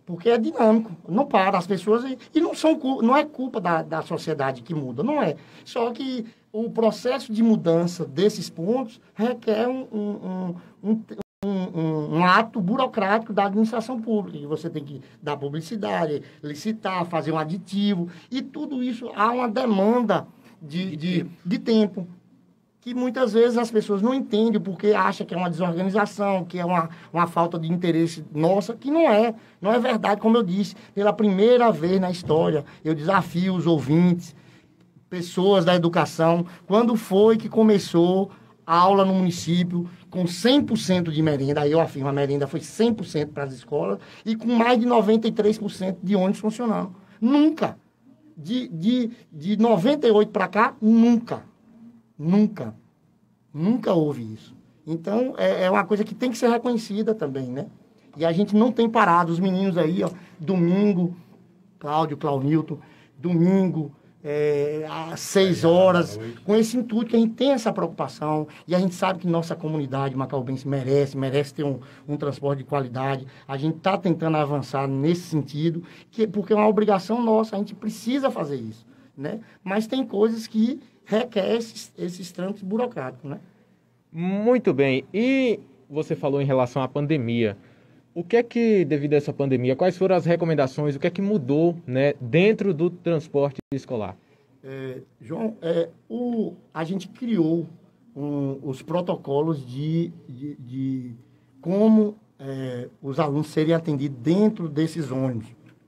porque é dinâmico, não para as pessoas, e, e não, são, não é culpa da, da sociedade que muda, não é. Só que o processo de mudança desses pontos requer um, um, um, um, um, um ato burocrático da administração pública, que você tem que dar publicidade, licitar, fazer um aditivo, e tudo isso há uma demanda de, de, de tempo, que muitas vezes as pessoas não entendem porque acham que é uma desorganização, que é uma, uma falta de interesse nossa, que não é. Não é verdade, como eu disse. Pela primeira vez na história, eu desafio os ouvintes, pessoas da educação, quando foi que começou a aula no município com cem por cento de merenda, aí eu afirmo, a merenda foi cem por cento para as escolas, e com mais de noventa e três por cento de ônibus funcionando. Nunca. De, de, de noventa e oito para cá, nunca. Nunca. Nunca houve isso. Então, é, é uma coisa que tem que ser reconhecida também, né? E a gente não tem parado. Os meninos aí, ó, domingo, Cláudio, Claunilton, domingo, é, às seis horas, com esse intuito que a gente tem essa preocupação, e a gente sabe que nossa comunidade macaubense merece, merece ter um, um transporte de qualidade. A gente está tentando avançar nesse sentido, que, porque é uma obrigação nossa, a gente precisa fazer isso, né? Mas tem coisas que requer esses, esses trâmites burocráticos, né? Muito bem. E você falou em relação à pandemia. O que é que, devido a essa pandemia, quais foram as recomendações, o que é que mudou, né, dentro do transporte escolar? É, João, é, o, a gente criou um, os protocolos de, de, de como é, os alunos serem atendidos dentro desses ônibus.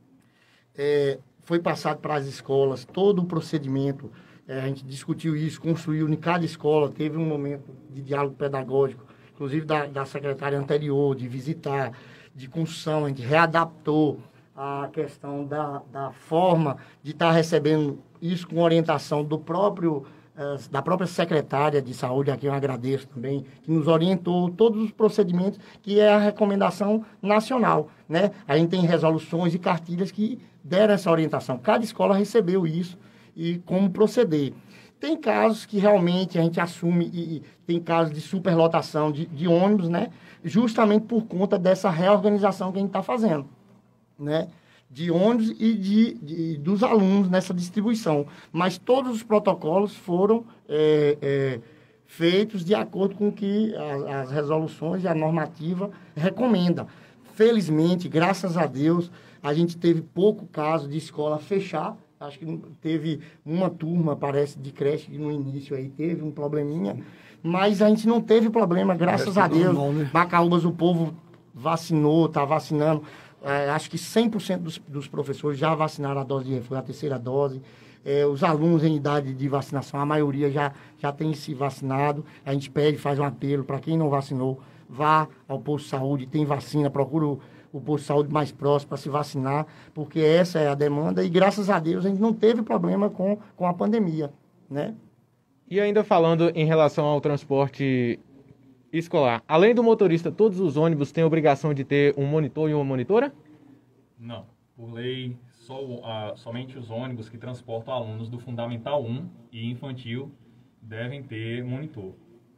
É, foi passado para as escolas todo o procedimento. É, a gente discutiu isso, construiu em cada escola, teve um momento de diálogo pedagógico, inclusive da, da secretária anterior, de visitar, de construção, a gente readaptou a questão da, da forma de estar recebendo isso com orientação do próprio, eh, da própria secretária de saúde, a quem eu agradeço também, que nos orientou todos os procedimentos, que é a recomendação nacional, né? A gente tem resoluções e cartilhas que deram essa orientação. Cada escola recebeu isso, e como proceder. Tem casos que realmente a gente assume, e, e tem casos de superlotação de, de ônibus, né? Justamente por conta dessa reorganização que a gente está fazendo, né? De ônibus e de, de, dos alunos nessa distribuição. Mas todos os protocolos foram é, é, feitos de acordo com o que as, as resoluções e a normativa recomenda. Felizmente, graças a Deus, a gente teve pouco caso de escola fechar. Acho que teve uma turma, parece, de creche que no início aí teve um probleminha, mas a gente não teve problema, graças a Deus. Normal, né? Macaúbas, o povo vacinou, está vacinando. É, acho que cem por cento dos, dos professores já vacinaram a dose de reforço, a terceira dose. É, os alunos em idade de vacinação, a maioria já, já tem se vacinado. A gente pede, faz um apelo para quem não vacinou, vá ao posto de saúde, tem vacina, procura o o posto de saúde mais próximo para se vacinar, porque essa é a demanda, e graças a Deus a gente não teve problema com, com a pandemia, né? E ainda falando em relação ao transporte escolar, além do motorista, todos os ônibus têm a obrigação de ter um monitor e uma monitora? Não, por lei, só, uh, somente os ônibus que transportam alunos do Fundamental um e Infantil devem ter monitor.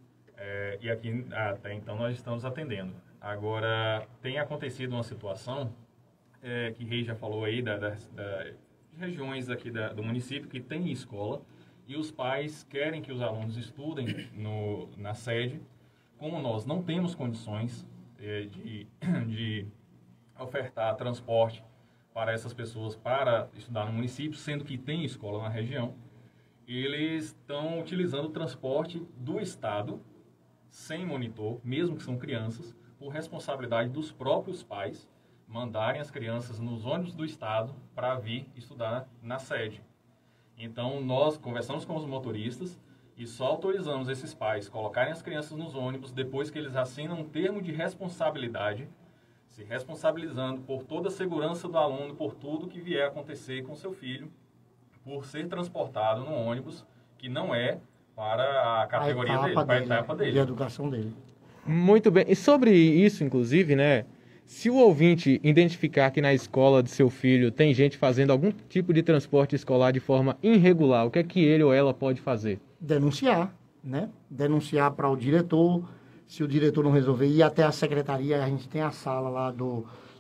É, e aqui, até então, nós estamos atendendo. Agora, tem acontecido uma situação, é, que Rei já falou aí, da, da, da, de regiões aqui da, do município que tem escola, e os pais querem que os alunos estudem no, na sede. Como nós não temos condições é, de, de ofertar transporte para essas pessoas para estudar no município, sendo que tem escola na região, eles estão utilizando o transporte do Estado, sem monitor, mesmo que são crianças, por responsabilidade dos próprios pais, mandarem as crianças nos ônibus do Estado para vir estudar na sede. Então, nós conversamos com os motoristas e só autorizamos esses pais colocarem as crianças nos ônibus depois que eles assinam um termo de responsabilidade, se responsabilizando por toda a segurança do aluno, por tudo que vier a acontecer com seu filho, por ser transportado no ônibus que não é para a categoria dele, para a etapa dele. De educação dele. Muito bem. E sobre isso, inclusive, né? Se o ouvinte identificar que na escola de seu filho tem gente fazendo algum tipo de transporte escolar de forma irregular, o que é que ele ou ela pode fazer? Denunciar, né? Denunciar para o diretor. Se o diretor não resolver, ir até a secretaria, a gente tem a sala lá do,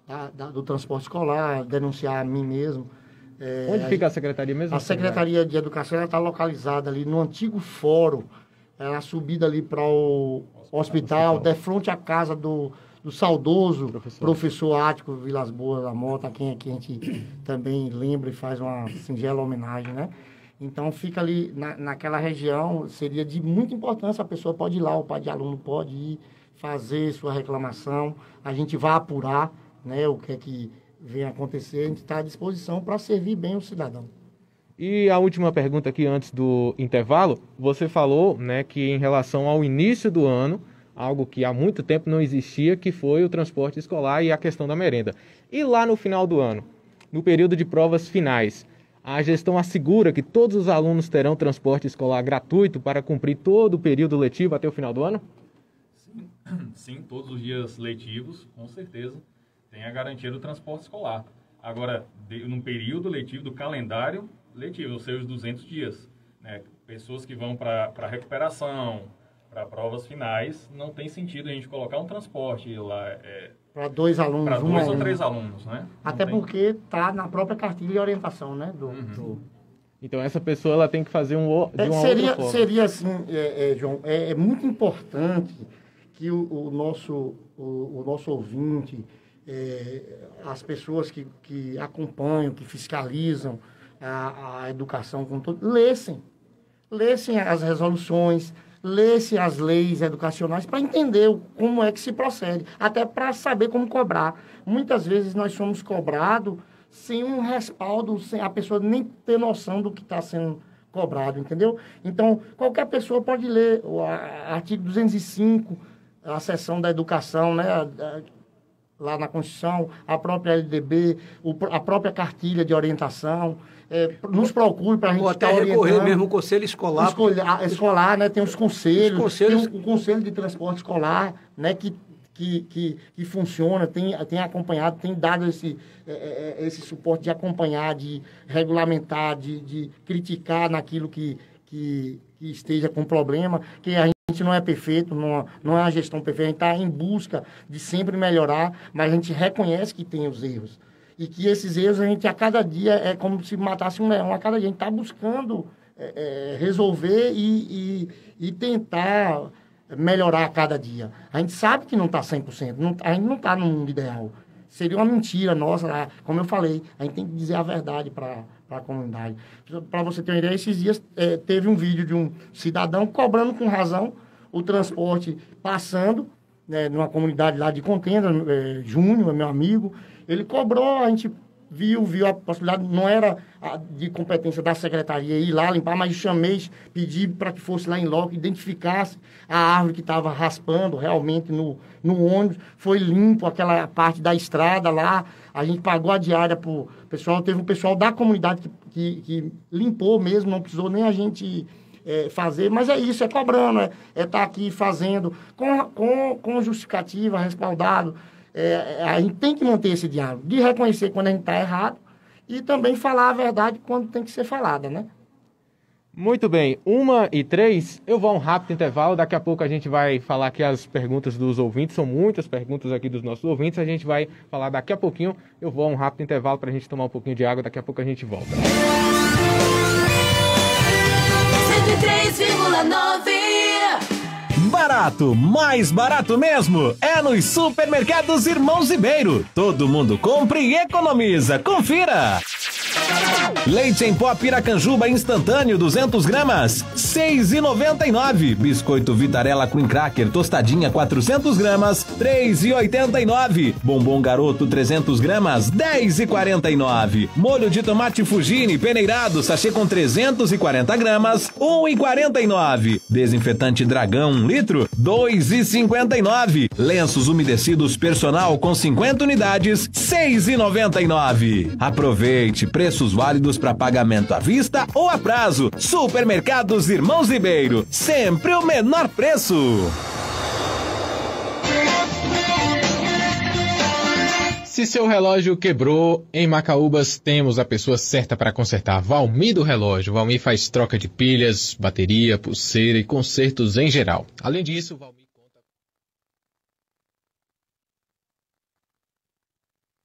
da, da, do transporte escolar, denunciar a mim mesmo. É, Onde fica a secretaria mesmo? A Secretaria de Educação está localizada ali no antigo fórum, ela subida ali para o hospital, de frente à casa do, do saudoso professor, professor Ático Vilas Boas da Mota, a quem aqui a gente também lembra e faz uma singela homenagem, né? Então, fica ali na, naquela região, seria de muita importância, a pessoa pode ir lá, o pai de aluno pode ir fazer sua reclamação, a gente vai apurar, né, o que é que vem acontecer, a gente está à disposição para servir bem o cidadão. E a última pergunta aqui antes do intervalo, você falou, né, que em relação ao início do ano, algo que há muito tempo não existia, que foi o transporte escolar e a questão da merenda. E lá no final do ano, no período de provas finais, a gestão assegura que todos os alunos terão transporte escolar gratuito para cumprir todo o período letivo até o final do ano? Sim, sim, todos os dias letivos, com certeza, tem a garantia do transporte escolar. Agora, de, num período letivo do calendário letivo, ou seja, os duzentos dias, né? Pessoas que vão para recuperação, para provas finais, não tem sentido a gente colocar um transporte lá. É, para dois alunos, para um dois aluno. ou três alunos, né? Até tem... porque está na própria cartilha de orientação, né? Do, uhum. do... Então, essa pessoa ela tem que fazer um de uma é, seria, outra forma. Seria assim, é, é, João, é, é muito importante que o, o, nosso, o, o nosso ouvinte, é, as pessoas que, que acompanham, que fiscalizam a, a educação com todo, lessem, lessem as resoluções, lessem as leis educacionais para entender como é que se procede, até para saber como cobrar. Muitas vezes nós somos cobrados sem um respaldo, sem a pessoa nem ter noção do que está sendo cobrado, entendeu? Então, qualquer pessoa pode ler o artigo duzentos e cinco, a seção da educação, né, lá na Constituição, a própria L D B, o, a própria cartilha de orientação. É, nos procure para a gente estar orientando. Ou até recorrer mesmo o conselho escolar. Escolha, escolar, né? Tem os conselhos, os conselhos... tem o, o conselho de transporte escolar, né? Que, que, que, que funciona, tem, tem acompanhado, tem dado esse, é, esse suporte de acompanhar, de regulamentar, de, de criticar naquilo que, que, que esteja com problema, que a gente não é perfeito, não, não é uma gestão perfeita, a gente está em busca de sempre melhorar, mas a gente reconhece que tem os erros. E que esses erros a gente a cada dia é como se matasse um leão a cada dia. A gente está buscando é, resolver e, e, e tentar melhorar a cada dia. A gente sabe que não está cem por cento, não, a gente não está no mundo ideal. Seria uma mentira nossa, como eu falei, a gente tem que dizer a verdade para a comunidade. Para você ter uma ideia, esses dias é, teve um vídeo de um cidadão cobrando com razão o transporte passando, né, numa comunidade lá de Contenda, é, Júnior, meu amigo. Ele cobrou, a gente viu, viu a possibilidade, não era de competência da secretaria ir lá limpar, mas chamei, pedi para que fosse lá em loco, identificasse a árvore que estava raspando realmente no, no ônibus, foi limpo aquela parte da estrada lá, a gente pagou a diária para o pessoal, teve um pessoal da comunidade que, que, que limpou mesmo, não precisou nem a gente é, fazer, mas é isso, é cobrando, é estar é tá aqui fazendo, com, com, com justificativa, respaldado. É, a gente tem que manter esse diálogo, de reconhecer quando a gente está errado e também falar a verdade quando tem que ser falada, né? Muito bem, uma e três, eu vou a um rápido intervalo, daqui a pouco a gente vai falar aqui as perguntas dos ouvintes, são muitas perguntas aqui dos nossos ouvintes, a gente vai falar daqui a pouquinho, eu vou a um rápido intervalo para a gente tomar um pouquinho de água, daqui a pouco a gente volta. cento e três vírgula nove Barato, mais barato mesmo, é nos supermercados Irmãos Ribeiro. Todo mundo compra e economiza. Confira! Leite em pó Piracanjuba instantâneo duzentos gramas, seis reais e noventa e nove centavos. Biscoito Vitarella Queen Cracker tostadinha quatrocentos gramas, três reais e oitenta e nove centavos. Bombom Garoto trezentos gramas, dez reais e quarenta e nove centavos. Molho de tomate Fugini peneirado sachê com trezentos e quarenta gramas, um real e quarenta e nove centavos. Desinfetante Dragão um litro, dois reais e cinquenta e nove centavos. Lenços umedecidos Personal com cinquenta unidades, seis reais e noventa e nove centavos. Aproveite, preços válidos para pagamento à vista ou a prazo. Supermercados Irmãos Ribeiro, sempre o menor preço. Se seu relógio quebrou, em Macaúbas temos a pessoa certa para consertar. Valmir do Relógio. Valmir faz troca de pilhas, bateria, pulseira e consertos em geral. Além disso, Valmir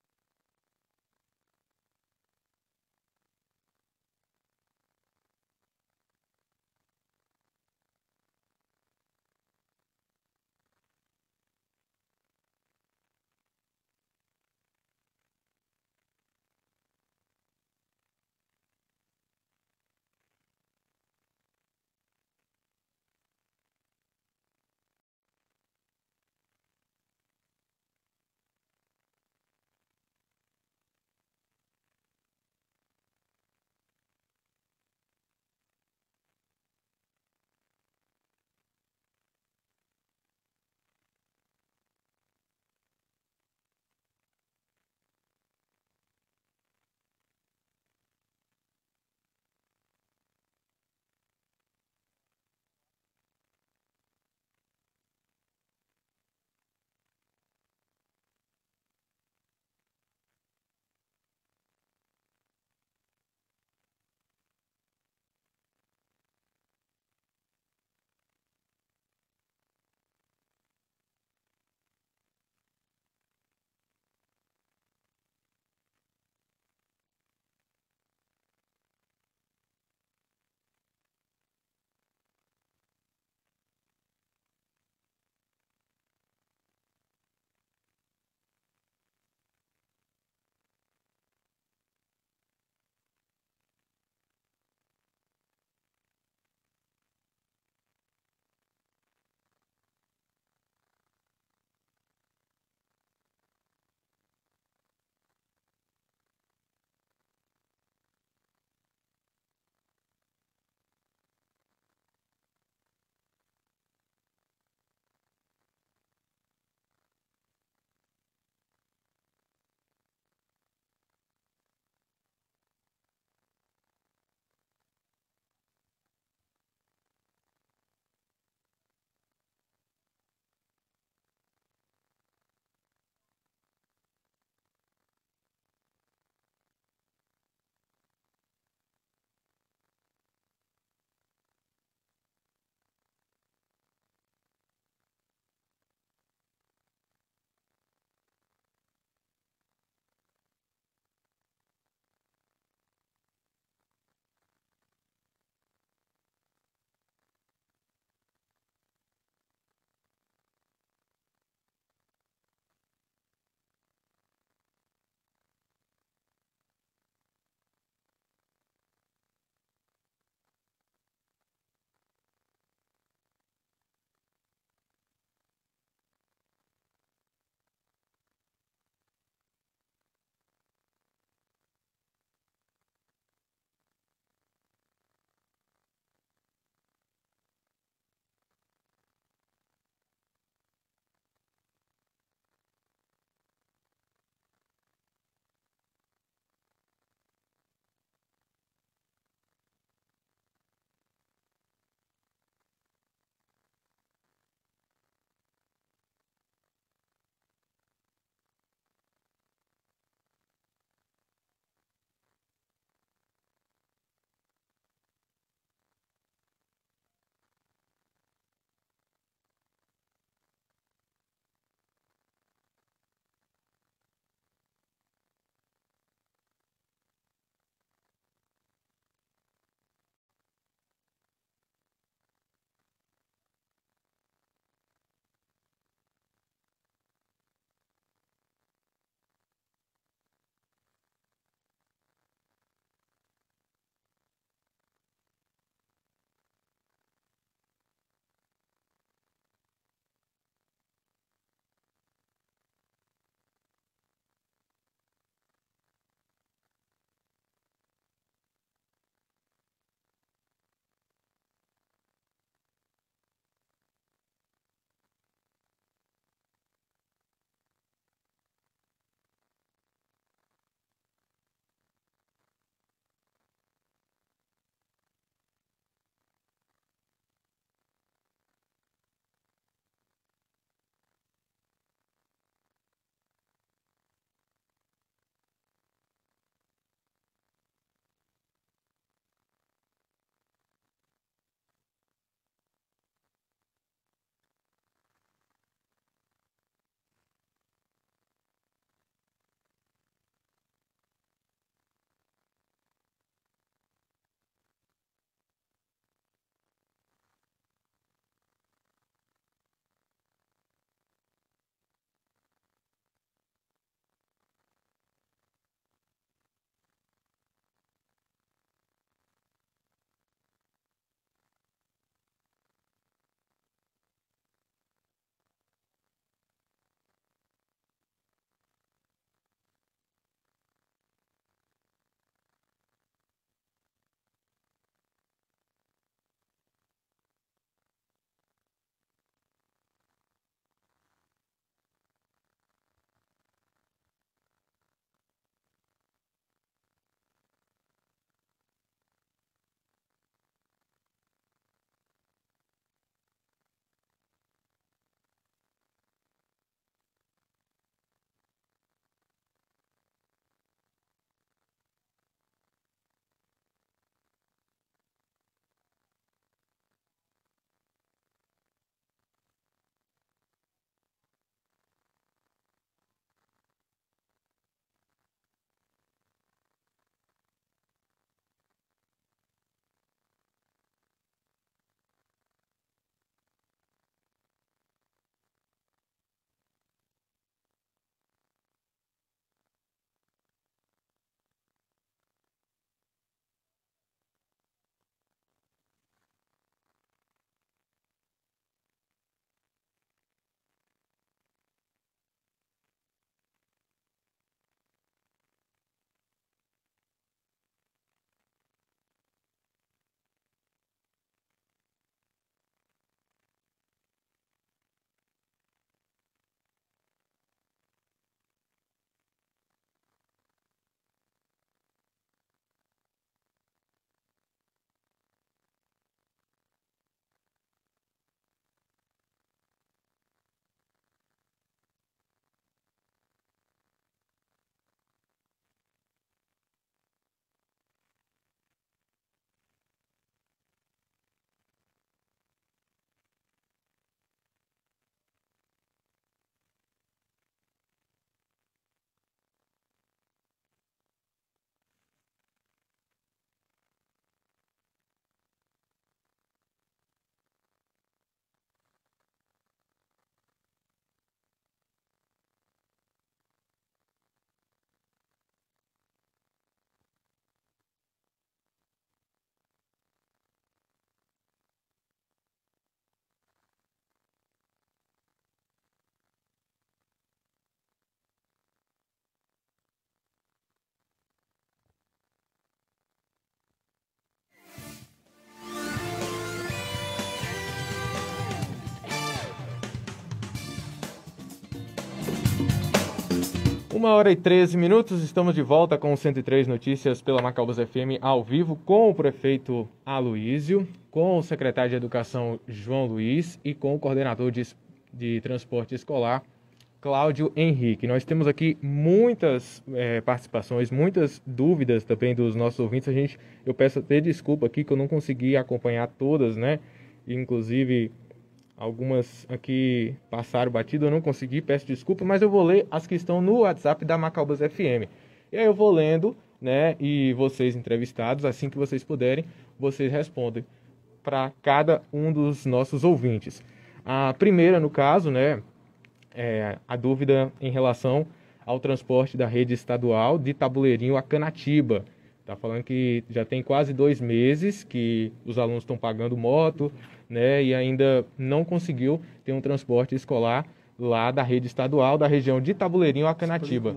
Uma hora e treze minutos, estamos de volta com o cento e três Notícias pela Macaúbas F M ao vivo com o prefeito Aloísio, com o secretário de Educação João Luiz e com o coordenador de, de transporte escolar Cláudio Henrique. Nós temos aqui muitas é, participações, muitas dúvidas também dos nossos ouvintes. A gente, eu peço até desculpa aqui que eu não consegui acompanhar todas, né? Inclusive algumas aqui passaram batido, eu não consegui, peço desculpa, mas eu vou ler as que estão no WhatsApp da Macaúbas F M. E aí eu vou lendo, né? E vocês entrevistados, assim que vocês puderem, vocês respondem para cada um dos nossos ouvintes. A primeira, no caso, né? É, a dúvida em relação ao transporte da rede estadual de Tabuleirinho a Canatiba. Está falando que já tem quase dois meses que os alunos estão pagando moto, né, e ainda não conseguiu ter um transporte escolar lá da rede estadual da região de Tabuleirinho a Canatiba.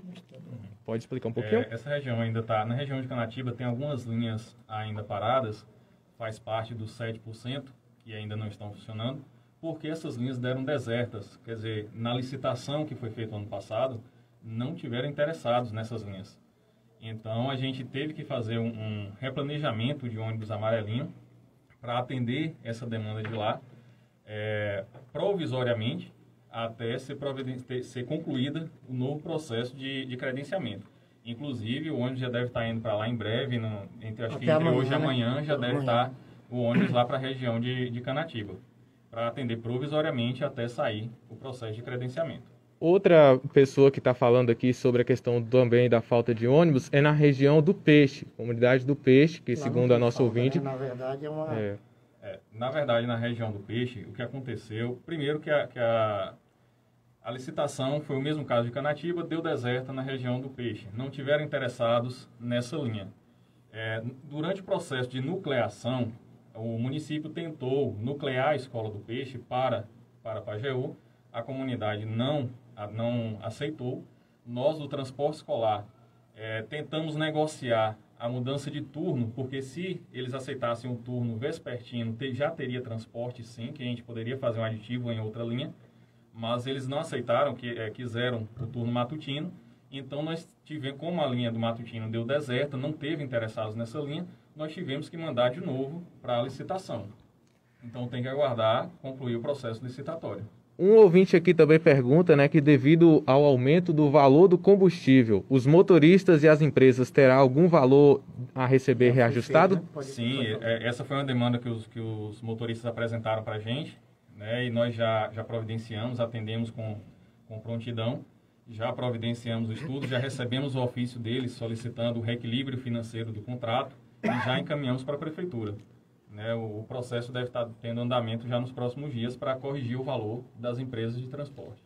Pode explicar um pouquinho? É, essa região ainda está... Na região de Canatiba tem algumas linhas ainda paradas, faz parte dos sete por cento que ainda não estão funcionando, porque essas linhas deram desertas. Quer dizer, na licitação que foi feita ano passado, não tiveram interessados nessas linhas. Então, a gente teve que fazer um, um replanejamento de ônibus amarelinho para atender essa demanda de lá, é, provisoriamente, até ser, ser concluída o novo processo de, de credenciamento. Inclusive, o ônibus já deve estar indo para lá em breve, no, entre, acho que entre amanhã, hoje e amanhã, né? Já deve estar o ônibus lá para a região de, de Canatiba, para atender provisoriamente até sair o processo de credenciamento. Outra pessoa que está falando aqui sobre a questão também da falta de ônibus é na região do Peixe, comunidade do Peixe, que lá segundo a nossa falta, ouvinte... Né? Na verdade, é uma... É. É, na verdade, na região do Peixe, o que aconteceu... Primeiro que, a, que a, a licitação foi o mesmo caso de Canatiba, deu deserta na região do Peixe. Não tiveram interessados nessa linha. É, durante o processo de nucleação, o município tentou nuclear a Escola do Peixe para, para Pajeú. A comunidade não, não aceitou. Nós, do transporte escolar, é, tentamos negociar a mudança de turno, porque se eles aceitassem um turno vespertino, te, já teria transporte sim, que a gente poderia fazer um aditivo em outra linha, mas eles não aceitaram, que é, quiseram o turno matutino. Então, nós tivemos, como a linha do matutino deu deserta, não teve interessados nessa linha, nós tivemos que mandar de novo para a licitação. Então, tem que aguardar concluir o processo licitatório. Um ouvinte aqui também pergunta, né, que devido ao aumento do valor do combustível, os motoristas e as empresas terão algum valor a receber reajustado? Sim, é, essa foi uma demanda que os, que os motoristas apresentaram para a gente, né, e nós já, já providenciamos, atendemos com, com prontidão, já providenciamos o estudo, já recebemos o ofício deles solicitando o reequilíbrio financeiro do contrato e já encaminhamos para a prefeitura. Né, o processo deve estar tendo andamento já nos próximos dias para corrigir o valor das empresas de transporte.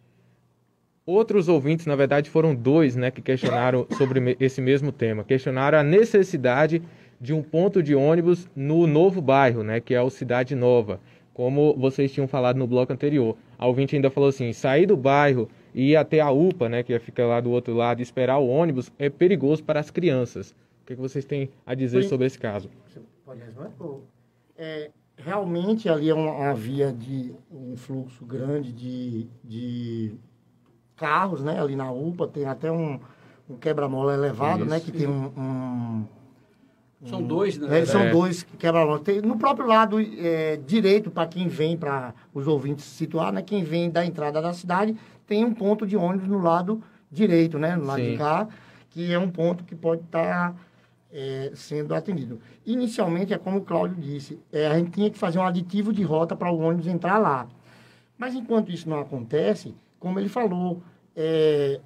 Outros ouvintes, na verdade, foram dois, né, que questionaram sobre esse mesmo tema. Questionaram a necessidade de um ponto de ônibus no novo bairro, né, que é o Cidade Nova, como vocês tinham falado no bloco anterior. A ouvinte ainda falou assim, sair do bairro e ir até a U P A, né, que fica lá do outro lado, e esperar o ônibus é perigoso para as crianças. O que, é que vocês têm a dizer sobre esse caso? Você pode responder? É, realmente ali é uma, uma via de um fluxo grande de, de carros, né? Ali na U P A tem até um, um quebra-mola elevado, isso, né? Que tem um... um são um, dois, né? É, são dois quebra-mola. No próprio lado é, direito, para quem vem, para os ouvintes se situar, né? Quem vem da entrada da cidade, tem um ponto de ônibus no lado direito, né? No lado Sim. de cá, que é um ponto que pode estar... Tá, É, sendo atendido. Inicialmente, é como o Cláudio disse, é, a gente tinha que fazer um aditivo de rota para o ônibus entrar lá. Mas enquanto isso não acontece, como ele falou, é,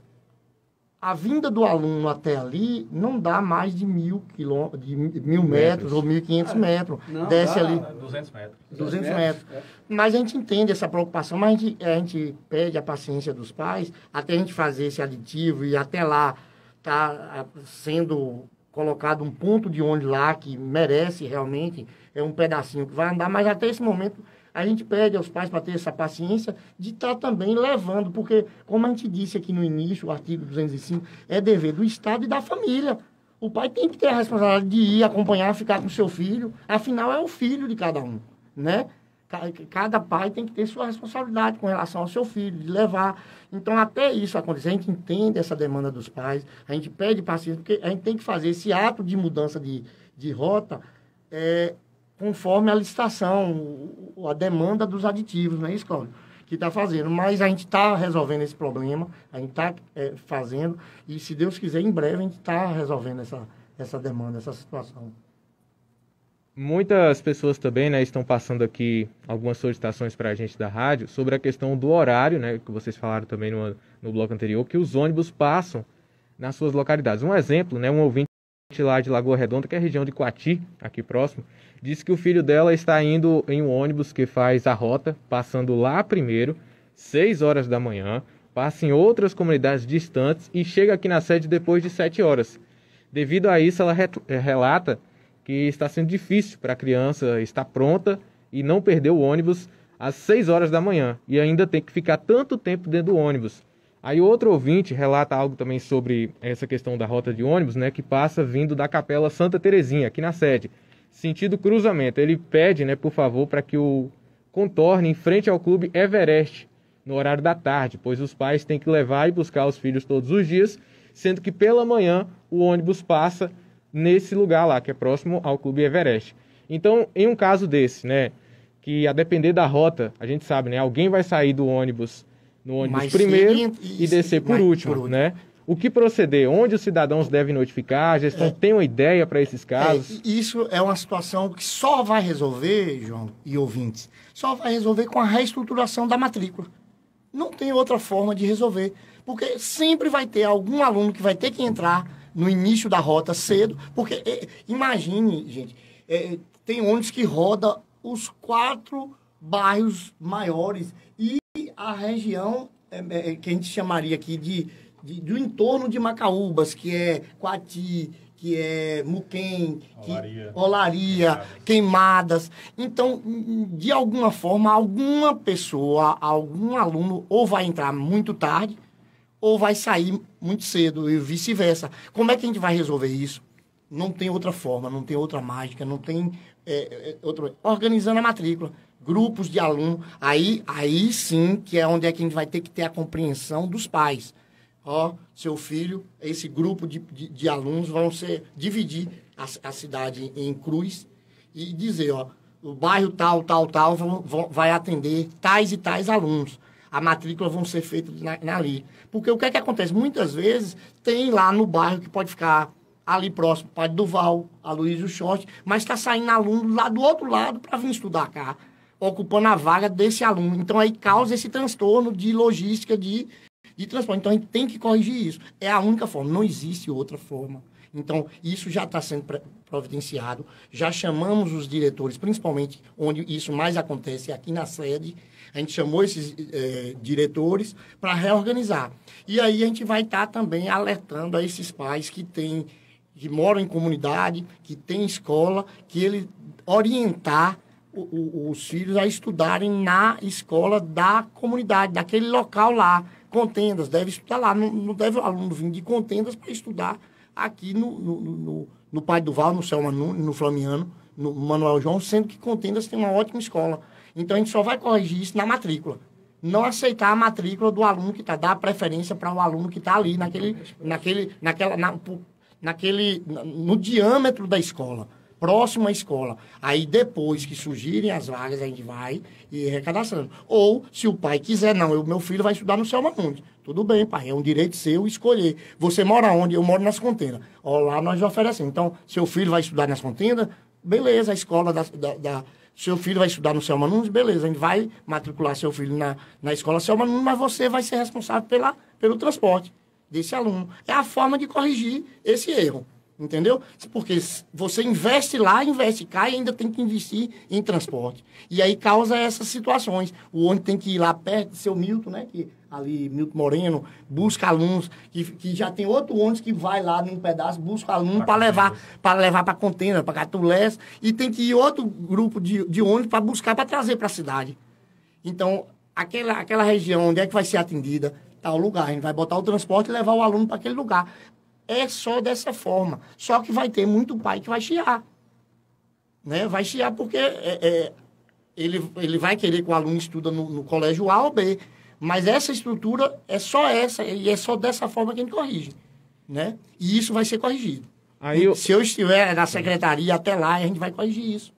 a vinda do aluno até ali não dá mais de mil, quilô, de mil metros, metros ou mil e quinhentos metros. Não, desce dá, ali. duzentos metros. duzentos metros. É. Mas a gente entende essa preocupação, mas a gente, a gente pede a paciência dos pais até a gente fazer esse aditivo e até lá tá sendo colocado um ponto de ônibus lá que merece realmente, é um pedacinho que vai andar, mas até esse momento a gente pede aos pais para ter essa paciência de estar tá também levando, porque, como a gente disse aqui no início, o artigo duzentos e cinco, é dever do Estado e da família. O pai tem que ter a responsabilidade de ir acompanhar, ficar com o seu filho, afinal é o filho de cada um, né? Cada pai tem que ter sua responsabilidade com relação ao seu filho, de levar. Então, até isso acontecer, a gente entende essa demanda dos pais, a gente pede paciência, porque a gente tem que fazer esse ato de mudança de, de rota é, conforme a licitação, a demanda dos aditivos, não é isso, Cláudio? Que está fazendo. Mas a gente está resolvendo esse problema, a gente está é, fazendo, e se Deus quiser, em breve a gente está resolvendo essa, essa demanda, essa situação. Muitas pessoas também, né, estão passando aqui algumas solicitações para a gente da rádio sobre a questão do horário, né, que vocês falaram também no, no bloco anterior, que os ônibus passam nas suas localidades. Um exemplo, né, um ouvinte lá de Lagoa Redonda, que é a região de Coati, aqui próximo, disse que o filho dela está indo em um ônibus que faz a rota, passando lá primeiro, seis horas da manhã, passa em outras comunidades distantes e chega aqui na sede depois de sete horas. Devido a isso, ela re- relata que está sendo difícil para a criança estar pronta e não perder o ônibus às seis horas da manhã e ainda tem que ficar tanto tempo dentro do ônibus. Aí outro ouvinte relata algo também sobre essa questão da rota de ônibus, né, que passa vindo da Capela Santa Terezinha, aqui na sede, sentido cruzamento. Ele pede, né, por favor, para que o contorne em frente ao Clube Everest, no horário da tarde, pois os pais têm que levar e buscar os filhos todos os dias, sendo que pela manhã o ônibus passa nesse lugar lá, que é próximo ao Clube Everest. Então, em um caso desse, né, que a depender da rota, a gente sabe, né, alguém vai sair do ônibus no ônibus Mas primeiro sim, e descer por último, por último, né? O que proceder? Onde os cidadãos devem notificar? A gestão é. tem uma ideia para esses casos? É, isso é uma situação que só vai resolver, João e ouvintes, só vai resolver com a reestruturação da matrícula. Não tem outra forma de resolver, porque sempre vai ter algum aluno que vai ter que entrar no início da rota cedo, porque é, imagine, gente, é, tem ônibus que roda os quatro bairros maiores e a região é, é, que a gente chamaria aqui de, de do entorno de Macaúbas, que é Coati, que é Muquem, que, Olaria, Olaria Queimadas. Então, de alguma forma, alguma pessoa, algum aluno ou vai entrar muito tarde ou vai sair muito cedo e vice-versa. Como é que a gente vai resolver isso? Não tem outra forma, não tem outra mágica, não tem é, é, outra... Organizando a matrícula, grupos de alunos, aí, aí sim que é onde é que a gente vai ter que ter a compreensão dos pais. Ó, seu filho, esse grupo de, de, de alunos vão ser, dividir a, a cidade em cruz e dizer, ó, o bairro tal, tal, tal vão, vão, vai atender tais e tais alunos. A matrícula vão ser feitas na, na ali. Porque o que é que acontece? Muitas vezes tem lá no bairro que pode ficar ali próximo, Padre Duval, Aloysio Short, mas está saindo aluno lá do outro lado para vir estudar cá, ocupando a vaga desse aluno. Então, aí causa esse transtorno de logística, de, de transporte. Então, a gente tem que corrigir isso. É a única forma, não existe outra forma. Então, isso já está sendo providenciado. Já chamamos os diretores, principalmente onde isso mais acontece, aqui na sede. A gente chamou esses eh, diretores para reorganizar. E aí a gente vai estar tá também alertando a esses pais que, tem, que moram em comunidade, que têm escola, que ele orientar o, o, os filhos a estudarem na escola da comunidade, daquele local lá. Contendas, deve estudar lá. Não, não deve o aluno vir de Contendas para estudar aqui no, no, no, no Padre Duval, no Selma Nunes, no Flamiano, no Manuel João, sendo que Contendas tem uma ótima escola. Então, a gente só vai corrigir isso na matrícula. Não aceitar a matrícula do aluno que está, dar preferência para o aluno que está ali, naquele, naquele, naquela, na, naquele, no diâmetro da escola, próximo à escola. Aí, depois que surgirem as vagas, a gente vai e recadastrando. Ou, se o pai quiser, não, o meu filho vai estudar no Selma Nunes. Tudo bem, pai, é um direito seu escolher. Você mora onde? Eu moro nas Contendas. Ó, lá nós oferecemos. Então, seu filho vai estudar nas Contendas, beleza, a escola da... da, da seu filho vai estudar no Selma Nunes, beleza, a gente vai matricular seu filho na, na escola Selma Nunes, mas você vai ser responsável pela, pelo transporte desse aluno. É a forma de corrigir esse erro, entendeu? Porque você investe lá, investe cá e ainda tem que investir em transporte. E aí causa essas situações. O ônibus tem que ir lá perto do seu Milton, né, que ali, Milton Moreno, busca alunos, que, que já tem outro ônibus que vai lá num pedaço, busca aluno para levar para levar para Contendas, para Catulés, e tem que ir outro grupo de, de ônibus para buscar, para trazer para a cidade. Então, aquela, aquela região onde é que vai ser atendida, tal lugar, a gente vai botar o transporte e levar o aluno para aquele lugar. É só dessa forma. Só que vai ter muito pai que vai chiar. Né? Vai chiar porque é, é, ele, ele vai querer que o aluno estuda no, no colégio A ou B. Mas essa estrutura é só essa, e é só dessa forma que a gente corrige, né? E isso vai ser corrigido. Aí eu... Se eu estiver na secretaria até lá, a gente vai corrigir isso.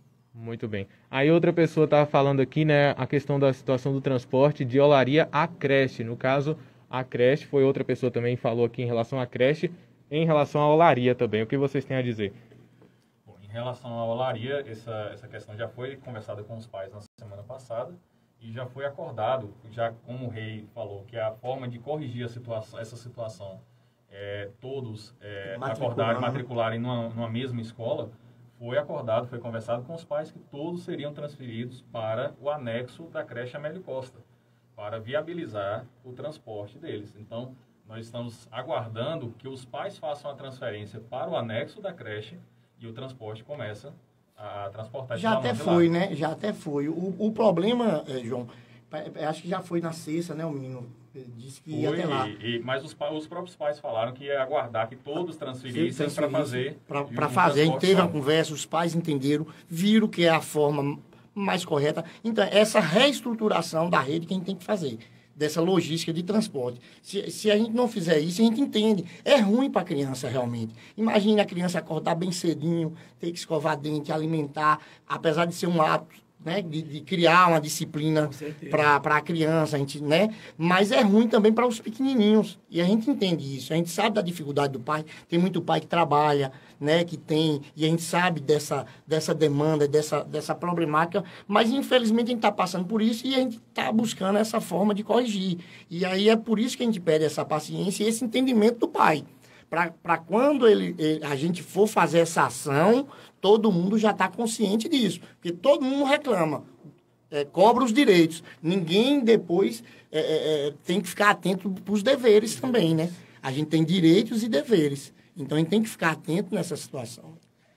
Muito bem. Aí outra pessoa estava falando aqui, né, a questão da situação do transporte de Olaria à creche. No caso, a creche, foi outra pessoa também que falou aqui em relação à creche, em relação à Olaria também. O que vocês têm a dizer? Bom, em relação à Olaria, essa, essa questão já foi conversada com os pais na semana passada e já foi acordado, já como o Rei falou, que a forma de corrigir a situação, essa situação, é, todos é, acordarem, matricularem numa, numa mesma escola, foi acordado, foi conversado com os pais que todos seriam transferidos para o anexo da creche Amélio Costa, para viabilizar o transporte deles. Então, nós estamos aguardando que os pais façam a transferência para o anexo da creche e o transporte começa a transportar. Já até foi, né? Já até foi. O, o problema, é, João, acho que já foi na sexta, né? O menino disse que ia foi, até lá. E, mas os, os próprios pais falaram que ia aguardar que todos transferissem para fazer. Para fazer. A gente teve uma conversa, os pais entenderam, viram que é a forma mais correta. Então, essa reestruturação da rede que a gente tem que fazer, dessa logística de transporte. Se, se a gente não fizer isso, a gente entende. É ruim para a criança, realmente. Imagine a criança acordar bem cedinho, ter que escovar dente, alimentar, apesar de ser um ato, né, de, de criar uma disciplina para a criança, a gente, né? Mas é ruim também para os pequenininhos. E a gente entende isso. A gente sabe da dificuldade do pai. Tem muito pai que trabalha, né, que tem, e a gente sabe dessa, dessa demanda, dessa, dessa problemática, mas infelizmente a gente está passando por isso e a gente está buscando essa forma de corrigir. E aí é por isso que a gente pede essa paciência e esse entendimento do pai. Para quando ele, ele, a gente for fazer essa ação, todo mundo já está consciente disso. Porque todo mundo reclama, é, cobra os direitos. Ninguém depois é, é, tem que ficar atento para os deveres também, né? A gente tem direitos e deveres. Então, a gente tem que ficar atento nessa situação.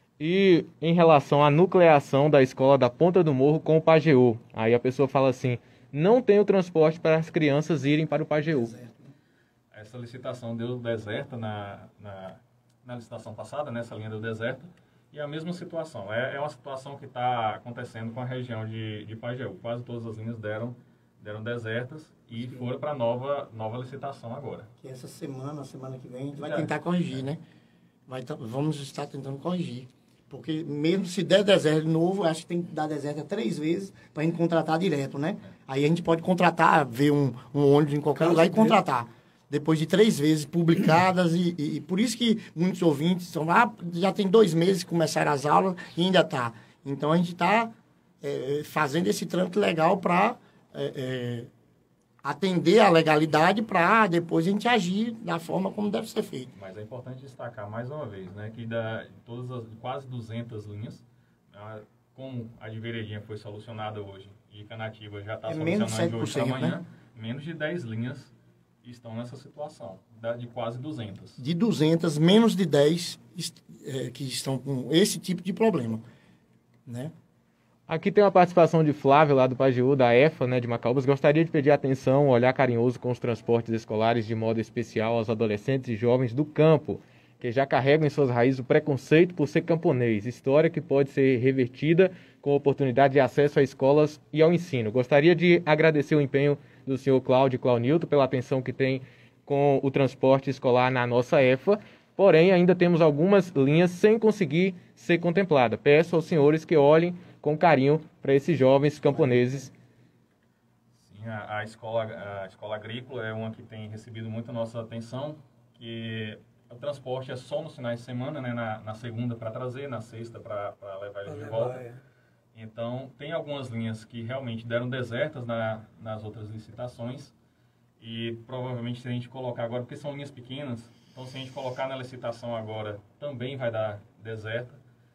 E em relação à nucleação da escola da Ponta do Morro com o Pajeú, aí a pessoa fala assim, não tem o transporte para as crianças irem para o Pajeú. Essa licitação deu deserta na, na, na licitação passada, nessa linha deu deserta, e a mesma situação. É, é uma situação que está acontecendo com a região de, de Pajeú. Quase todas as linhas deram, deram desertas e Sim. foram para nova, nova licitação agora. Que essa semana, semana que vem, a gente vai é. tentar corrigir, né? Vai, vamos estar tentando corrigir. Porque mesmo se der deserto de novo, acho que tem que dar deserto três vezes para a gente contratar direto, né? É. Aí a gente pode contratar, ver um, um ônibus em qualquer Caso lugar e contratar. Depois de três vezes publicadas, e, e, e por isso que muitos ouvintes estão lá, ah, já tem dois meses que começaram as aulas e ainda está. Então, a gente está é, fazendo esse trâmite legal para é, é, atender a legalidade para depois a gente agir da forma como deve ser feito. Mas é importante destacar mais uma vez, né, que da, de todas as quase duzentas linhas, a, como a de Veredinha foi solucionada hoje e Canatiba já está é solucionando hoje para amanhã, né? Menos de dez linhas estão nessa situação, de quase duzentas. De duzentas, menos de dez é, que estão com esse tipo de problema, né? Aqui tem uma participação de Flávio, lá do Pajeú, da E F A, né, de Macaúbas. Gostaria de pedir atenção, um olhar carinhoso com os transportes escolares, de modo especial aos adolescentes e jovens do campo, que já carregam em suas raízes o preconceito por ser camponês, história que pode ser revertida com oportunidade de acesso a escolas e ao ensino. Gostaria de agradecer o empenho do senhor Cláudio Claunilton pela atenção que tem com o transporte escolar na nossa E F A, porém ainda temos algumas linhas sem conseguir ser contemplada. Peço aos senhores que olhem com carinho para esses jovens camponeses. Sim, a, a, escola, a escola agrícola é uma que tem recebido muita nossa atenção, que o transporte é só nos finais de semana, né, na, na segunda para trazer, na sexta para levar eles de volta. É. Então, tem algumas linhas que realmente deram desertas na, nas outras licitações e provavelmente se a gente colocar agora, porque são linhas pequenas, então se a gente colocar na licitação agora, também vai dar deserta.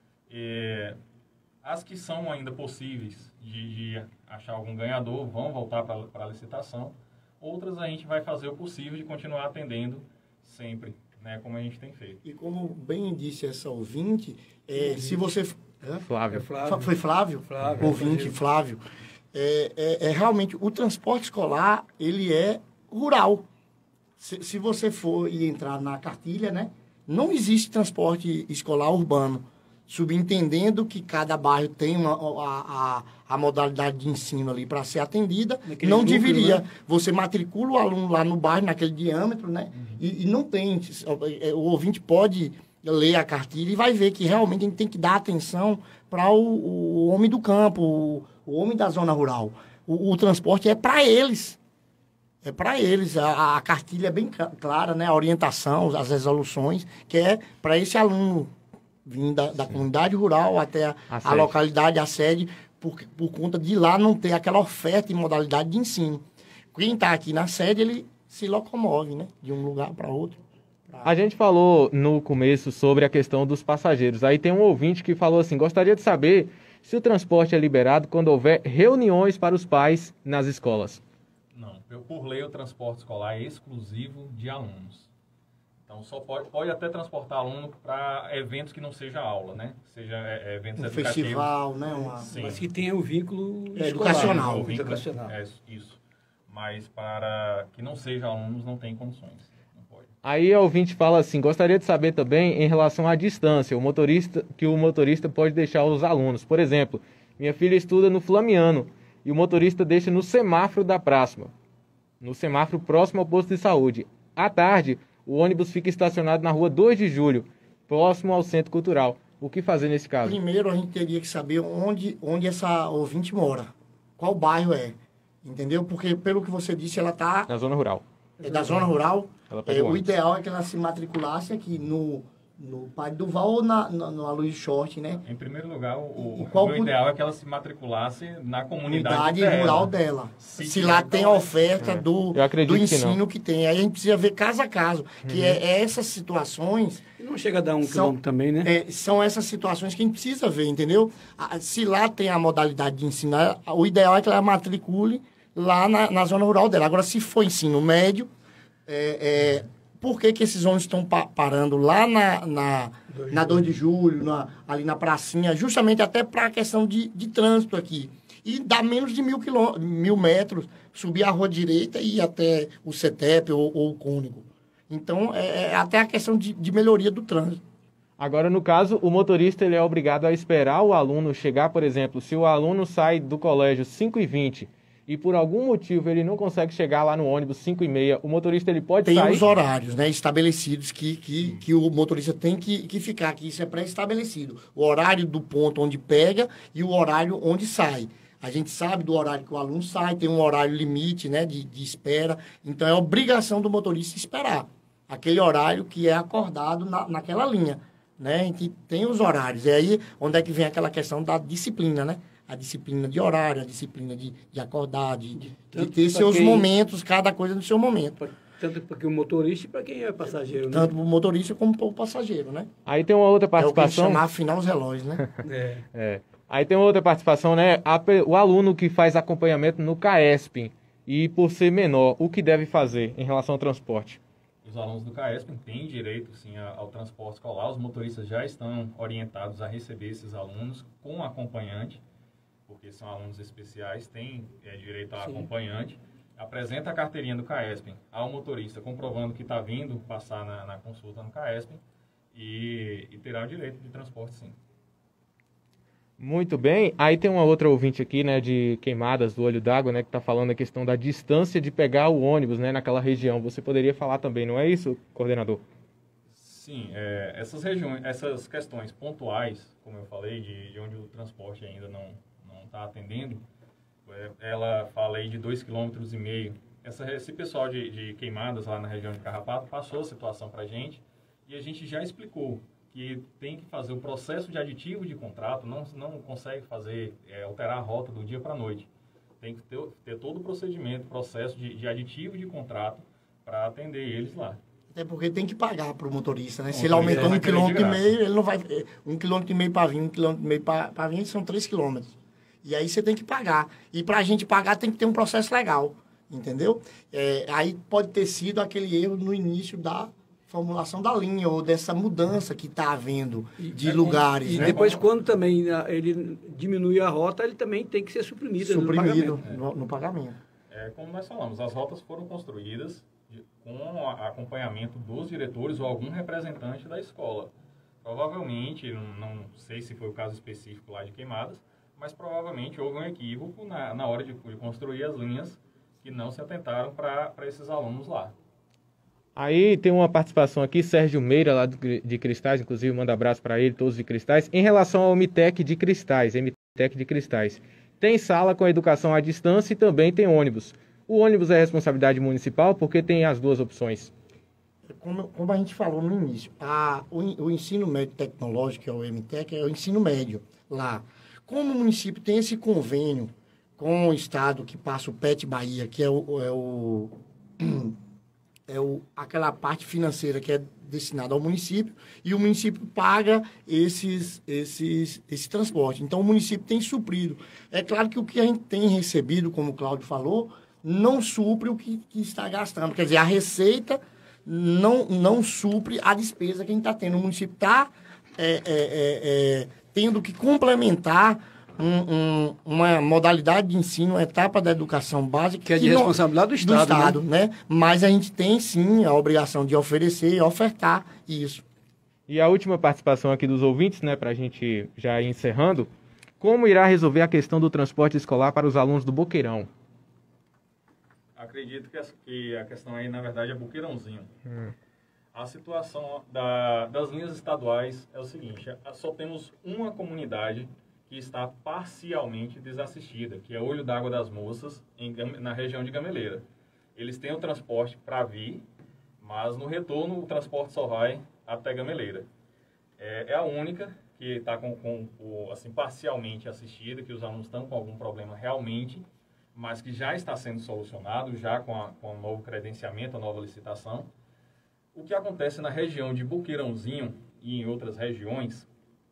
E as que são ainda possíveis de, de achar algum ganhador vão voltar para a licitação. Outras a gente vai fazer o possível de continuar atendendo sempre, né, como a gente tem feito. E como bem disse essa ouvinte, é, se você... Flávio. É Flávio. Foi Flávio? Flávio. Ouvinte, Flávio. É, é, é realmente, o transporte escolar, ele é rural. Se, se você for e entrar na cartilha, né, não existe transporte escolar urbano. subentendendo que cada bairro tem uma, a, a, a modalidade de ensino ali para ser atendida, Naquele não núcleo, deveria. né? Você matricula o aluno lá no bairro, naquele diâmetro, né? Uhum. E, e não tem. O ouvinte pode ler a cartilha e vai ver que realmente a gente tem que dar atenção para o, o homem do campo, o, o homem da zona rural. O, o transporte é para eles. É para eles. A, a cartilha é bem clara, né? A orientação, as resoluções, que é para esse aluno vir da, da comunidade rural até a, a, a localidade, a sede, por, por conta de lá não ter aquela oferta e modalidade de ensino. Quem está aqui na sede, ele se locomove, né? De um lugar para outro. Pra... A gente falou no começo sobre a questão dos passageiros. Aí tem um ouvinte que falou assim, gostaria de saber se o transporte é liberado quando houver reuniões para os pais nas escolas. Não, eu, por lei o transporte escolar é exclusivo de alunos. Então, só pode, pode até transportar aluno para eventos que não seja aula, né? Seja é, eventos um educativos. Festival, né? Uma... Sim. Mas que tenha o vínculo é, escolar, educacional. né? O vínculo, educacional. É isso. Mas para que não seja alunos, não tem condições. Não pode. Aí o ouvinte fala assim, gostaria de saber também em relação à distância, o motorista, que o motorista pode deixar os alunos. Por exemplo, minha filha estuda no Flamiano e o motorista deixa no semáforo da praça, no semáforo próximo ao posto de saúde. À tarde, o ônibus fica estacionado na rua dois de julho, próximo ao Centro Cultural. O que fazer nesse caso? Primeiro, a gente teria que saber onde, onde essa ouvinte mora. Qual bairro é. Entendeu? Porque, pelo que você disse, ela está... Na zona rural. É da zona rural. Ela pega É, o o ônibus. ideal é que ela se matriculasse aqui no, no Padre Duval ou na, na, no Aloysio Short, né? Em primeiro lugar, o, E o, qual o pod- ideal é que ela se matriculasse na comunidade Comunidade dela. rural dela. Se Se, tiver, lá então, tem a oferta é. do, Eu acredito do que ensino não. que, tem. Aí a gente precisa ver caso a caso. Que é, é essas situações... E não chega a dar um São- quilômetro também, né? É, são essas situações que a gente precisa ver, entendeu? Ah, se lá tem a modalidade de ensino, ah, o ideal é que ela matricule lá na, na zona rural dela. Agora, se for ensino médio, é, é, por que, que esses ônibus estão pa- parando lá na, na, na dois de julho, na, ali na pracinha, justamente até para a questão de, de trânsito aqui. E dá menos de mil, quilô, mil metros, subir a rua direita e ir até o CETEP ou, ou o Cônigo. Então, é, é até a questão de, de melhoria do trânsito. Agora, no caso, o motorista ele é obrigado a esperar o aluno chegar, por exemplo, se o aluno sai do colégio cinco e vinte e por algum motivo ele não consegue chegar lá no ônibus cinco e meia, o motorista ele pode Tem sair? os horários, né, estabelecidos que, que, que o motorista tem que, que ficar, que isso é pré-estabelecido. O horário do ponto onde pega e o horário onde sai. A gente sabe do horário que o aluno sai, tem um horário limite, né, de, de espera. Então, é obrigação do motorista esperar aquele horário que é acordado na, naquela linha, né? A gente tem os horários. É aí onde é que vem aquela questão da disciplina, né? A disciplina de horário, a disciplina de, de acordar, de, de, de Tanto ter pra seus quem- momentos, cada coisa no seu momento. Pra- Tanto para o motorista e para quem é passageiro, né? Tanto para o motorista como para o passageiro, né? Aí tem uma outra É o que a gente participação. chama afinar os relógios, né? É. É. Aí tem uma outra participação, né? A pe- o aluno que faz acompanhamento no CAESP e por ser menor, o que deve fazer em relação ao transporte? Os alunos do CAESP têm direito, sim, a- ao transporte escolar. Os motoristas já estão orientados a receber esses alunos com acompanhante, porque são alunos especiais, têm é, direito a acompanhante. Apresenta a carteirinha do CAESP ao motorista, comprovando que está vindo passar na, na consulta no CAESP e, e terá o direito de transporte, sim. Muito bem. Aí tem uma outra ouvinte aqui, né, de Queimadas do Olho d'Água, né, que está falando a questão da distância de pegar o ônibus, né, naquela região. Você poderia falar também, não é isso, coordenador? Sim, é, essas regiões, essas questões pontuais, como eu falei, de, de onde o transporte ainda não não está atendendo, é, ela fala aí de dois vírgula cinco quilômetros. Essa, esse pessoal de, de Queimadas lá na região de Carrapato passou a situação para a gente e a gente já explicou que tem que fazer o processo de aditivo de contrato, não, não consegue fazer, é, alterar a rota do dia para a noite. Tem que ter, ter todo o procedimento, processo de, de aditivo de contrato para atender eles lá. Até porque tem que pagar para o motorista, né? O Se ele motorista aumentou vai um querer de quilômetro e graça. meio, ele não vai... Um quilômetro e meio para vir, um quilômetro e meio para vir, são três quilômetros. E aí você tem que pagar. E para a gente pagar tem que ter um processo legal, entendeu? É, aí pode ter sido aquele erro no início da formulação da linha ou dessa mudança que está havendo de é lugares, E né? depois, quando também ah, ele diminui a rota, ele também tem que ser suprimido, no Suprimido pagamento. no, no pagamento. É, como nós falamos, as rotas foram construídas de- com a- acompanhamento dos diretores ou algum representante da escola. Provavelmente, não, não sei se foi o caso específico lá de Queimadas, mas provavelmente houve um equívoco na, na hora de, de construir as linhas que não se atentaram para esses alunos lá. Aí tem uma participação aqui, Sérgio Meira, lá de Cristais, inclusive manda abraço para ele, todos de Cristais. Em relação ao MTEC de Cristais, MTEC de Cristais, tem sala com educação à distância e também tem ônibus. O ônibus é responsabilidade municipal porque tem as duas opções. Como, como a gente falou no início, a, o, o ensino médio tecnológico, que é o MTEC, é o ensino médio lá. Como o município tem esse convênio com o estado que passa o P E T Bahia, que é o... É o é o, aquela parte financeira que é destinada ao município, e o município paga esses, esses, esse transporte. Então, o município tem suprido. É claro que o que a gente tem recebido, como o Cláudio falou, não supre o que, que está gastando. Quer dizer, a receita não, não supre a despesa que a gente está tendo. O município está é, é, é, é, tendo que complementar Um, um, uma modalidade de ensino, uma etapa da educação básica... Que é de responsabilidade do Estado, do Estado, né? né? Mas a gente tem, sim, a obrigação de oferecer e ofertar isso. E a última participação aqui dos ouvintes, né, para a gente já ir encerrando. Como irá resolver a questão do transporte escolar para os alunos do Boqueirão? Acredito que a, que a questão aí, na verdade, é Boqueirãozinho. Hum. A situação da, das linhas estaduais é o seguinte, só temos uma comunidade que está parcialmente desassistida, que é Olho d'Água das Moças, em, na região de Gameleira. Eles têm o transporte para vir, mas no retorno o transporte só vai até Gameleira. É, é a única que está com, com o, assim, parcialmente assistida, que os alunos estão com algum problema realmente, mas que já está sendo solucionado, já com, a, com o novo credenciamento, a nova licitação. O que acontece na região de Boqueirãozinho e em outras regiões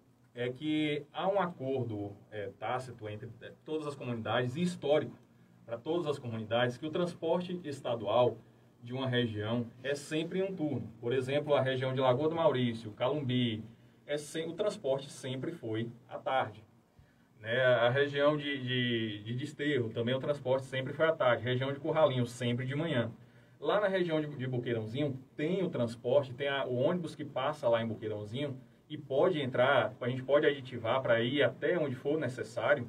é que há um acordo é, tácito entre é, todas as comunidades e histórico para todas as comunidades que o transporte estadual de uma região é sempre em um turno. Por exemplo, a região de Lagoa do Maurício, Calumbi, é sem, o transporte sempre foi à tarde. Né? A região de, de, de Desterro, também o transporte sempre foi à tarde. Região de Curralinho, sempre de manhã. Lá na região de, de Boqueirãozinho, tem o transporte, tem a, o ônibus que passa lá em Boqueirãozinho, e pode entrar, a gente pode aditivar para ir até onde for necessário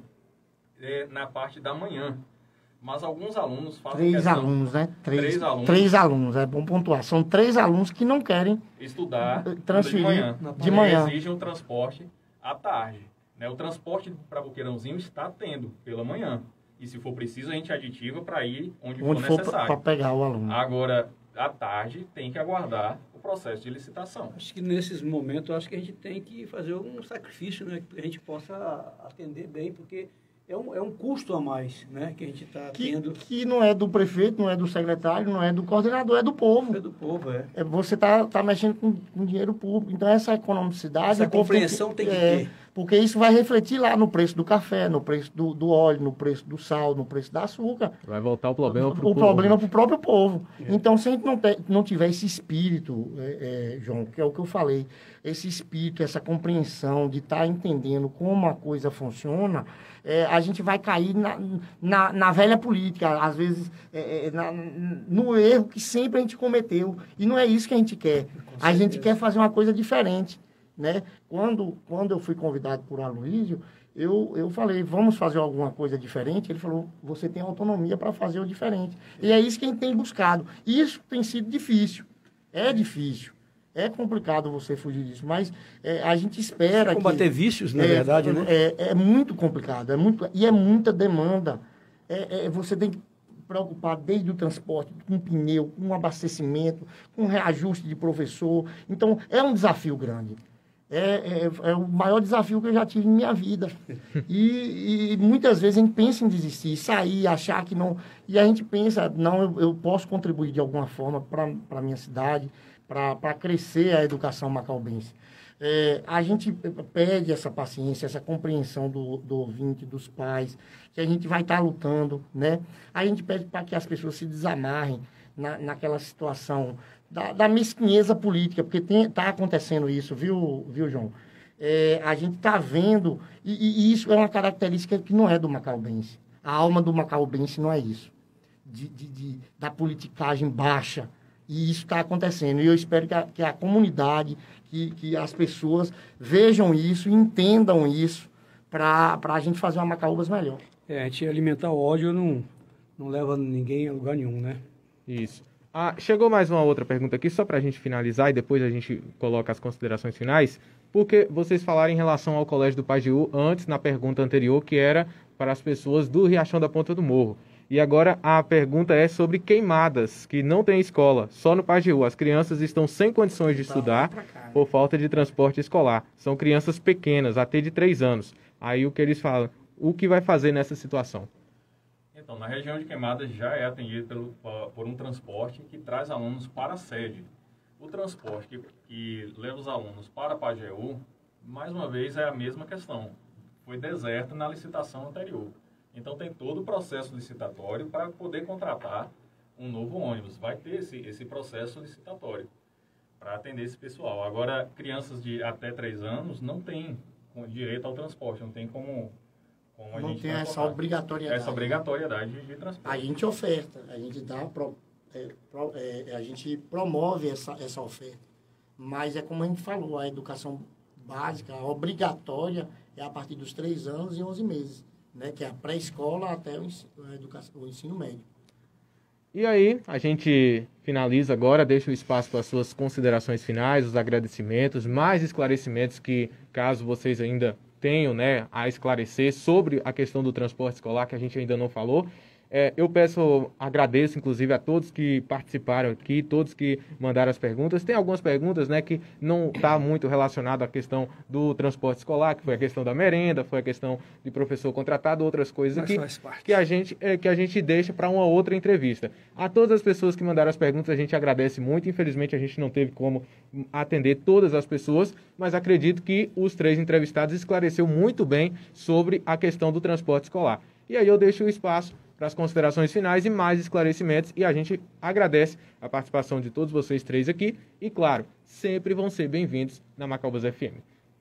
é, na parte da manhã. Mas alguns alunos fazem Três questão, alunos, né? Três, três alunos. Três alunos, é bom pontuar. São três alunos que não querem estudar transferir de manhã. De manhã. Exigem um transporte à tarde. Né? O transporte para Boqueirãozinho está tendo pela manhã. E se for preciso, a gente aditiva para ir onde, onde for for necessário. Para pegar o aluno. Agora, à tarde, tem que aguardar o processo de licitação. Acho que nesses momentos, acho que a gente tem que fazer um sacrifício, né? Que a gente possa atender bem, porque é um, é um custo a mais, né? Que a gente está tendo. Que não é do prefeito, não é do secretário, não é do coordenador, é do povo. É do povo, é. é você está tá mexendo com, com dinheiro público. Então, essa economicidade... Essa compreensão tem que, tem que é, ter. Porque isso vai refletir lá no preço do café, no preço do, do óleo, no preço do sal, no preço da açúcar. Vai voltar o problema para o O povo. problema para o próprio povo. É. Então, se a gente não, te, não tiver esse espírito, é, é, João, que é o que eu falei, esse espírito, essa compreensão de estar tá entendendo como a coisa funciona, é, a gente vai cair na, na, na velha política, às vezes é, na, no erro que sempre a gente cometeu. E não é isso que a gente quer. A gente quer fazer uma coisa diferente. Né? Quando, quando eu fui convidado por Aloysio, eu, eu falei, vamos fazer alguma coisa diferente? Ele falou, você tem autonomia para fazer o diferente. E é isso que a gente tem buscado. Isso tem sido difícil. É difícil. É complicado você fugir disso, mas é, a gente espera que... Combater vícios, na é, verdade, né? É, é muito complicado. É muito, e é muita demanda. É, é, você tem que preocupar desde o transporte, com pneu, com abastecimento, com reajuste de professor. Então, é um desafio grande. É, é, é o maior desafio que eu já tive em minha vida. E, e muitas vezes a gente pensa em desistir, sair, achar que não... E a gente pensa, não, eu, eu posso contribuir de alguma forma para a minha cidade, para crescer a educação macaubense. É, a gente pede essa paciência, essa compreensão do, do ouvinte, dos pais, que a gente vai estar tá lutando, né? A gente pede para que as pessoas se desamarrem na, naquela situação... Da, da mesquinheza política, porque está acontecendo isso, viu, viu João? É, a gente está vendo, e, e isso é uma característica que não é do macaubense. A alma do macaubense não é isso. De, de, de, da politicagem baixa, E isso está acontecendo. E eu espero que a, que a comunidade, que, que as pessoas vejam isso, entendam isso, para a gente fazer uma Macaúbas melhor. É, a gente alimentar o ódio não, não leva ninguém a lugar nenhum, né? Isso. Ah, chegou mais uma outra pergunta aqui, só para a gente finalizar e depois a gente coloca as considerações finais, porque vocês falaram em relação ao Colégio do Pajeú antes, na pergunta anterior, que era para as pessoas do Riachão da Ponta do Morro. E agora a pergunta é sobre Queimadas, que não tem escola, só no Pajeú. As crianças estão sem condições de estudar por falta de transporte escolar. São crianças pequenas, até de três anos. Aí o que eles falam, o que vai fazer nessa situação? Então, na região de Queimadas já é atendido pelo, por um transporte que traz alunos para a sede. O transporte que, que leva os alunos para Pajeú, mais uma vez, é a mesma questão. Foi deserto na licitação anterior. Então, tem todo o processo licitatório para poder contratar um novo ônibus. Vai ter esse, esse processo licitatório para atender esse pessoal. Agora, crianças de até três anos não têm direito ao transporte, não tem como... Como a não gente tem essa colocar. obrigatoriedade. Essa obrigatoriedade de, de transporte. A gente oferta, a gente dá, pro, é, pro, é, a gente promove essa, essa oferta. Mas é como a gente falou, a educação básica, a obrigatória, é a partir dos três anos e onze meses, né? Que é a pré-escola até o ensino, a educação, o ensino médio. E aí, a gente finaliza agora, deixa o espaço para as suas considerações finais, os agradecimentos, mais esclarecimentos que, caso vocês ainda tenham, né, a esclarecer sobre a questão do transporte escolar, que a gente ainda não falou. É, eu peço, agradeço inclusive a todos que participaram aqui, todos que mandaram as perguntas. Tem algumas perguntas, né, que não está muito relacionado à questão do transporte escolar, que foi a questão da merenda, foi a questão de professor contratado, outras coisas aqui que a gente, é, que a gente deixa para uma outra entrevista. A todas as pessoas que mandaram as perguntas, a gente agradece muito. Infelizmente, a gente não teve como atender todas as pessoas, mas acredito que os três entrevistados esclareceu muito bem sobre a questão do transporte escolar. E aí eu deixo o espaço para as considerações finais e mais esclarecimentos, e a gente agradece a participação de todos vocês três aqui, e claro, sempre vão ser bem-vindos na Macaúbas F M.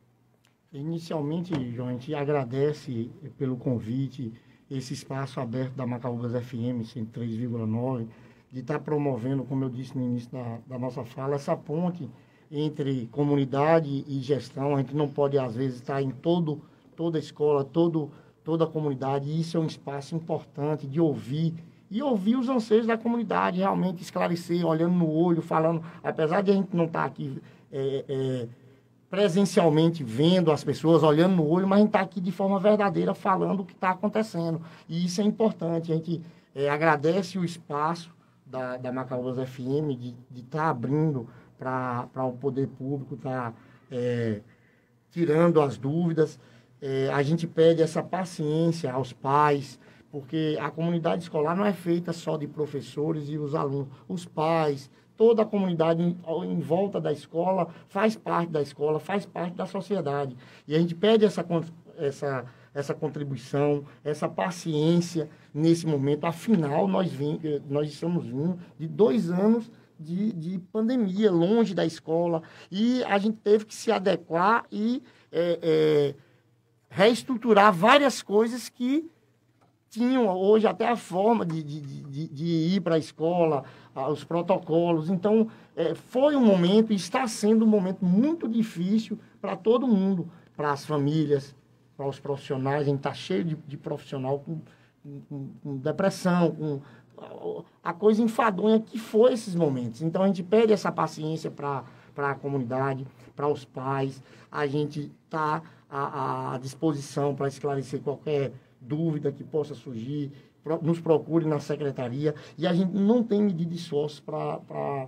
Inicialmente, João, a gente agradece pelo convite, esse espaço aberto da Macaúbas F M cento e três vírgula nove, de estar promovendo, como eu disse no início da, da nossa fala, essa ponte entre comunidade e gestão. A gente não pode, às vezes, estar em todo, toda a escola, todo toda a comunidade, e isso é um espaço importante de ouvir, e ouvir os anseios da comunidade, realmente esclarecer, olhando no olho, falando, apesar de a gente não estar aqui é, é, presencialmente vendo as pessoas, olhando no olho, mas a gente está aqui de forma verdadeira, falando o que está acontecendo, e isso é importante. A gente é, agradece o espaço da, da Macaúbas F M, de estar tá abrindo para o poder público, estar tá, é, tirando as dúvidas. É, a gente pede essa paciência aos pais, porque a comunidade escolar não é feita só de professores e os alunos. Os pais, toda a comunidade em, em volta da escola faz parte da escola, faz parte da sociedade. E a gente pede essa, essa, essa contribuição, essa paciência nesse momento. Afinal, nós, vim, nós estamos vindo de dois anos de, de pandemia, longe da escola, e a gente teve que se adequar e... É, é, reestruturar várias coisas que tinham hoje até a forma de, de, de, de ir para a escola, os protocolos. Então, é, foi um momento, e está sendo um momento muito difícil para todo mundo, para as famílias, para os profissionais. A gente está cheio de, de profissional com, com, com depressão, com a coisa enfadonha que foi esses momentos. Então, a gente pede essa paciência para a comunidade, para os pais. A gente está à, à disposição para esclarecer qualquer dúvida que possa surgir. Pro, nos procure na secretaria. E a gente não tem medida de esforço para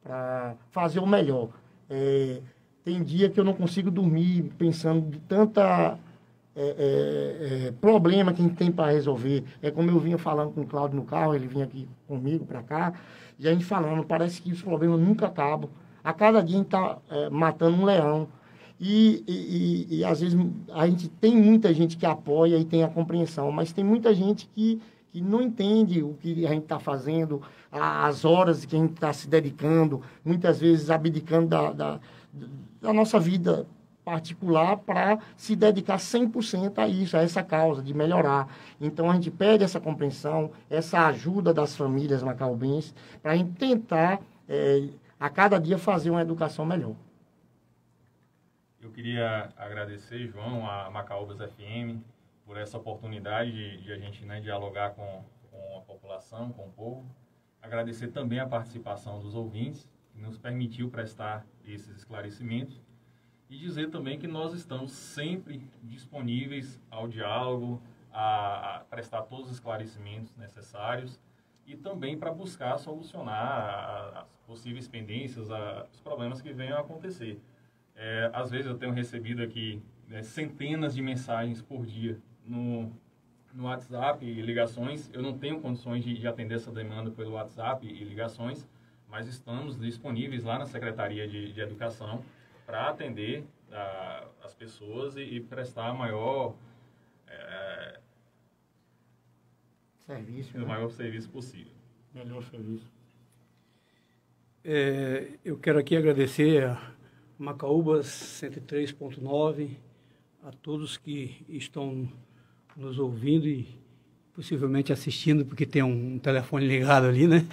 fazer o melhor. É, tem dia que eu não consigo dormir pensando de tanta... É, é, é, problema que a gente tem para resolver. É como eu vinha falando com o Cláudio no carro, ele vinha aqui comigo para cá, e a gente falando, parece que os problemas nunca acabam. A cada dia a gente está é, matando um leão. E, e, e, e às vezes a gente tem muita gente que apoia e tem a compreensão, mas tem muita gente que, que não entende o que a gente está fazendo, as horas que a gente está se dedicando, muitas vezes abdicando da, da, da nossa vida particular para se dedicar cem por cento a isso, a essa causa de melhorar. Então, a gente pede essa compreensão, essa ajuda das famílias macaubenses, para a gente tentar é, a cada dia fazer uma educação melhor. Eu queria agradecer, João, a Macaúbas F M, por essa oportunidade de, de a gente, né, dialogar com, com a população, com o povo. Agradecer também a participação dos ouvintes, que nos permitiu prestar esses esclarecimentos. E dizer também que nós estamos sempre disponíveis ao diálogo, a, a prestar todos os esclarecimentos necessários e também para buscar solucionar as possíveis pendências, a, os problemas que venham a acontecer. É, às vezes eu tenho recebido aqui, né, centenas de mensagens por dia no, no WhatsApp e ligações. Eu não tenho condições de, de atender essa demanda pelo WhatsApp e ligações, mas estamos disponíveis lá na Secretaria de, de Educação para atender a, as pessoas e, e prestar maior, é, serviço, o né? maior serviço possível. Melhor serviço. É, eu quero aqui agradecer a Macaúbas cento e três ponto nove, a todos que estão nos ouvindo e possivelmente assistindo, porque tem um telefone ligado ali, né?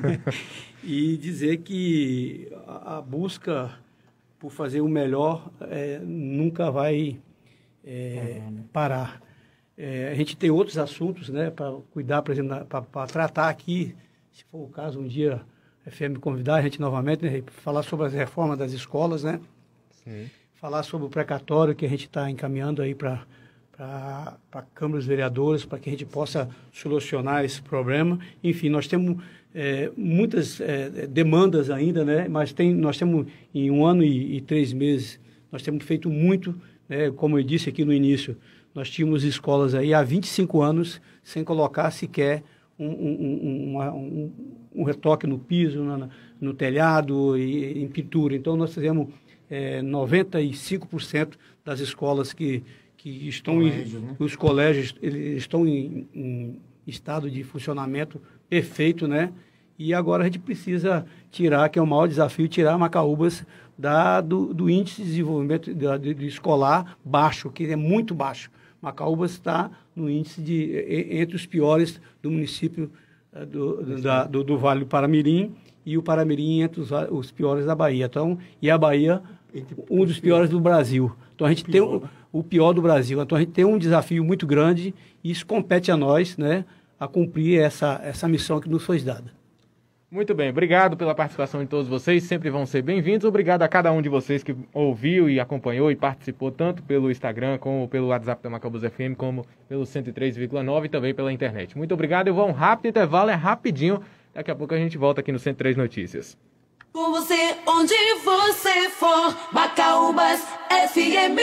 E dizer que a, a busca por fazer o melhor é, nunca vai é, parar. É, a gente tem outros assuntos, né, para cuidar, por exemplo, para tratar aqui, se for o caso, um dia a F M convidar a gente novamente, né, falar sobre as reformas das escolas, né? Sim. Falar sobre o precatório que a gente está encaminhando aí para para a Câmara dos Vereadores, para que a gente possa solucionar esse problema. Enfim, nós temos é, muitas é, demandas ainda, né? Mas tem, nós temos, em um ano e, e três meses, nós temos feito muito, né? Como eu disse aqui no início, nós tínhamos escolas aí há vinte e cinco anos sem colocar sequer um, um, um, uma, um, um retoque no piso, no, no telhado e em pintura. Então, nós fizemos é, noventa e cinco por cento das escolas que que estão Colégio, em, né? os colégios eles estão em, em estado de funcionamento perfeito, né? E agora a gente precisa tirar, que é o maior desafio, tirar Macaúbas da, do, do índice de desenvolvimento de, de, de escolar baixo, que é muito baixo. Macaúbas está no índice de entre os piores do município do, do, da, do, do Vale do Paramirim, e o Paramirim entre os, os piores da Bahia. Então, e a Bahia, um dos piores do Brasil. Então a gente tem o, o pior do Brasil. Então a gente tem um desafio muito grande e isso compete a nós, né, a cumprir essa, essa missão que nos foi dada. Muito bem, obrigado pela participação de todos vocês, sempre vão ser bem-vindos. Obrigado a cada um de vocês que ouviu e acompanhou e participou tanto pelo Instagram, como pelo WhatsApp da Macaúbas F M, como pelo cento e três vírgula nove e também pela internet. Muito obrigado, eu vou a um rápido intervalo, é rapidinho, daqui a pouco a gente volta aqui no cento e três Notícias. Com você, onde você for, Macaúbas F M.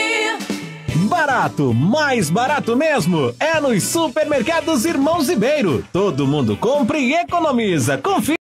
Barato, mais barato mesmo, é nos supermercados Irmãos Ribeiro. Todo mundo compra e economiza. Confira.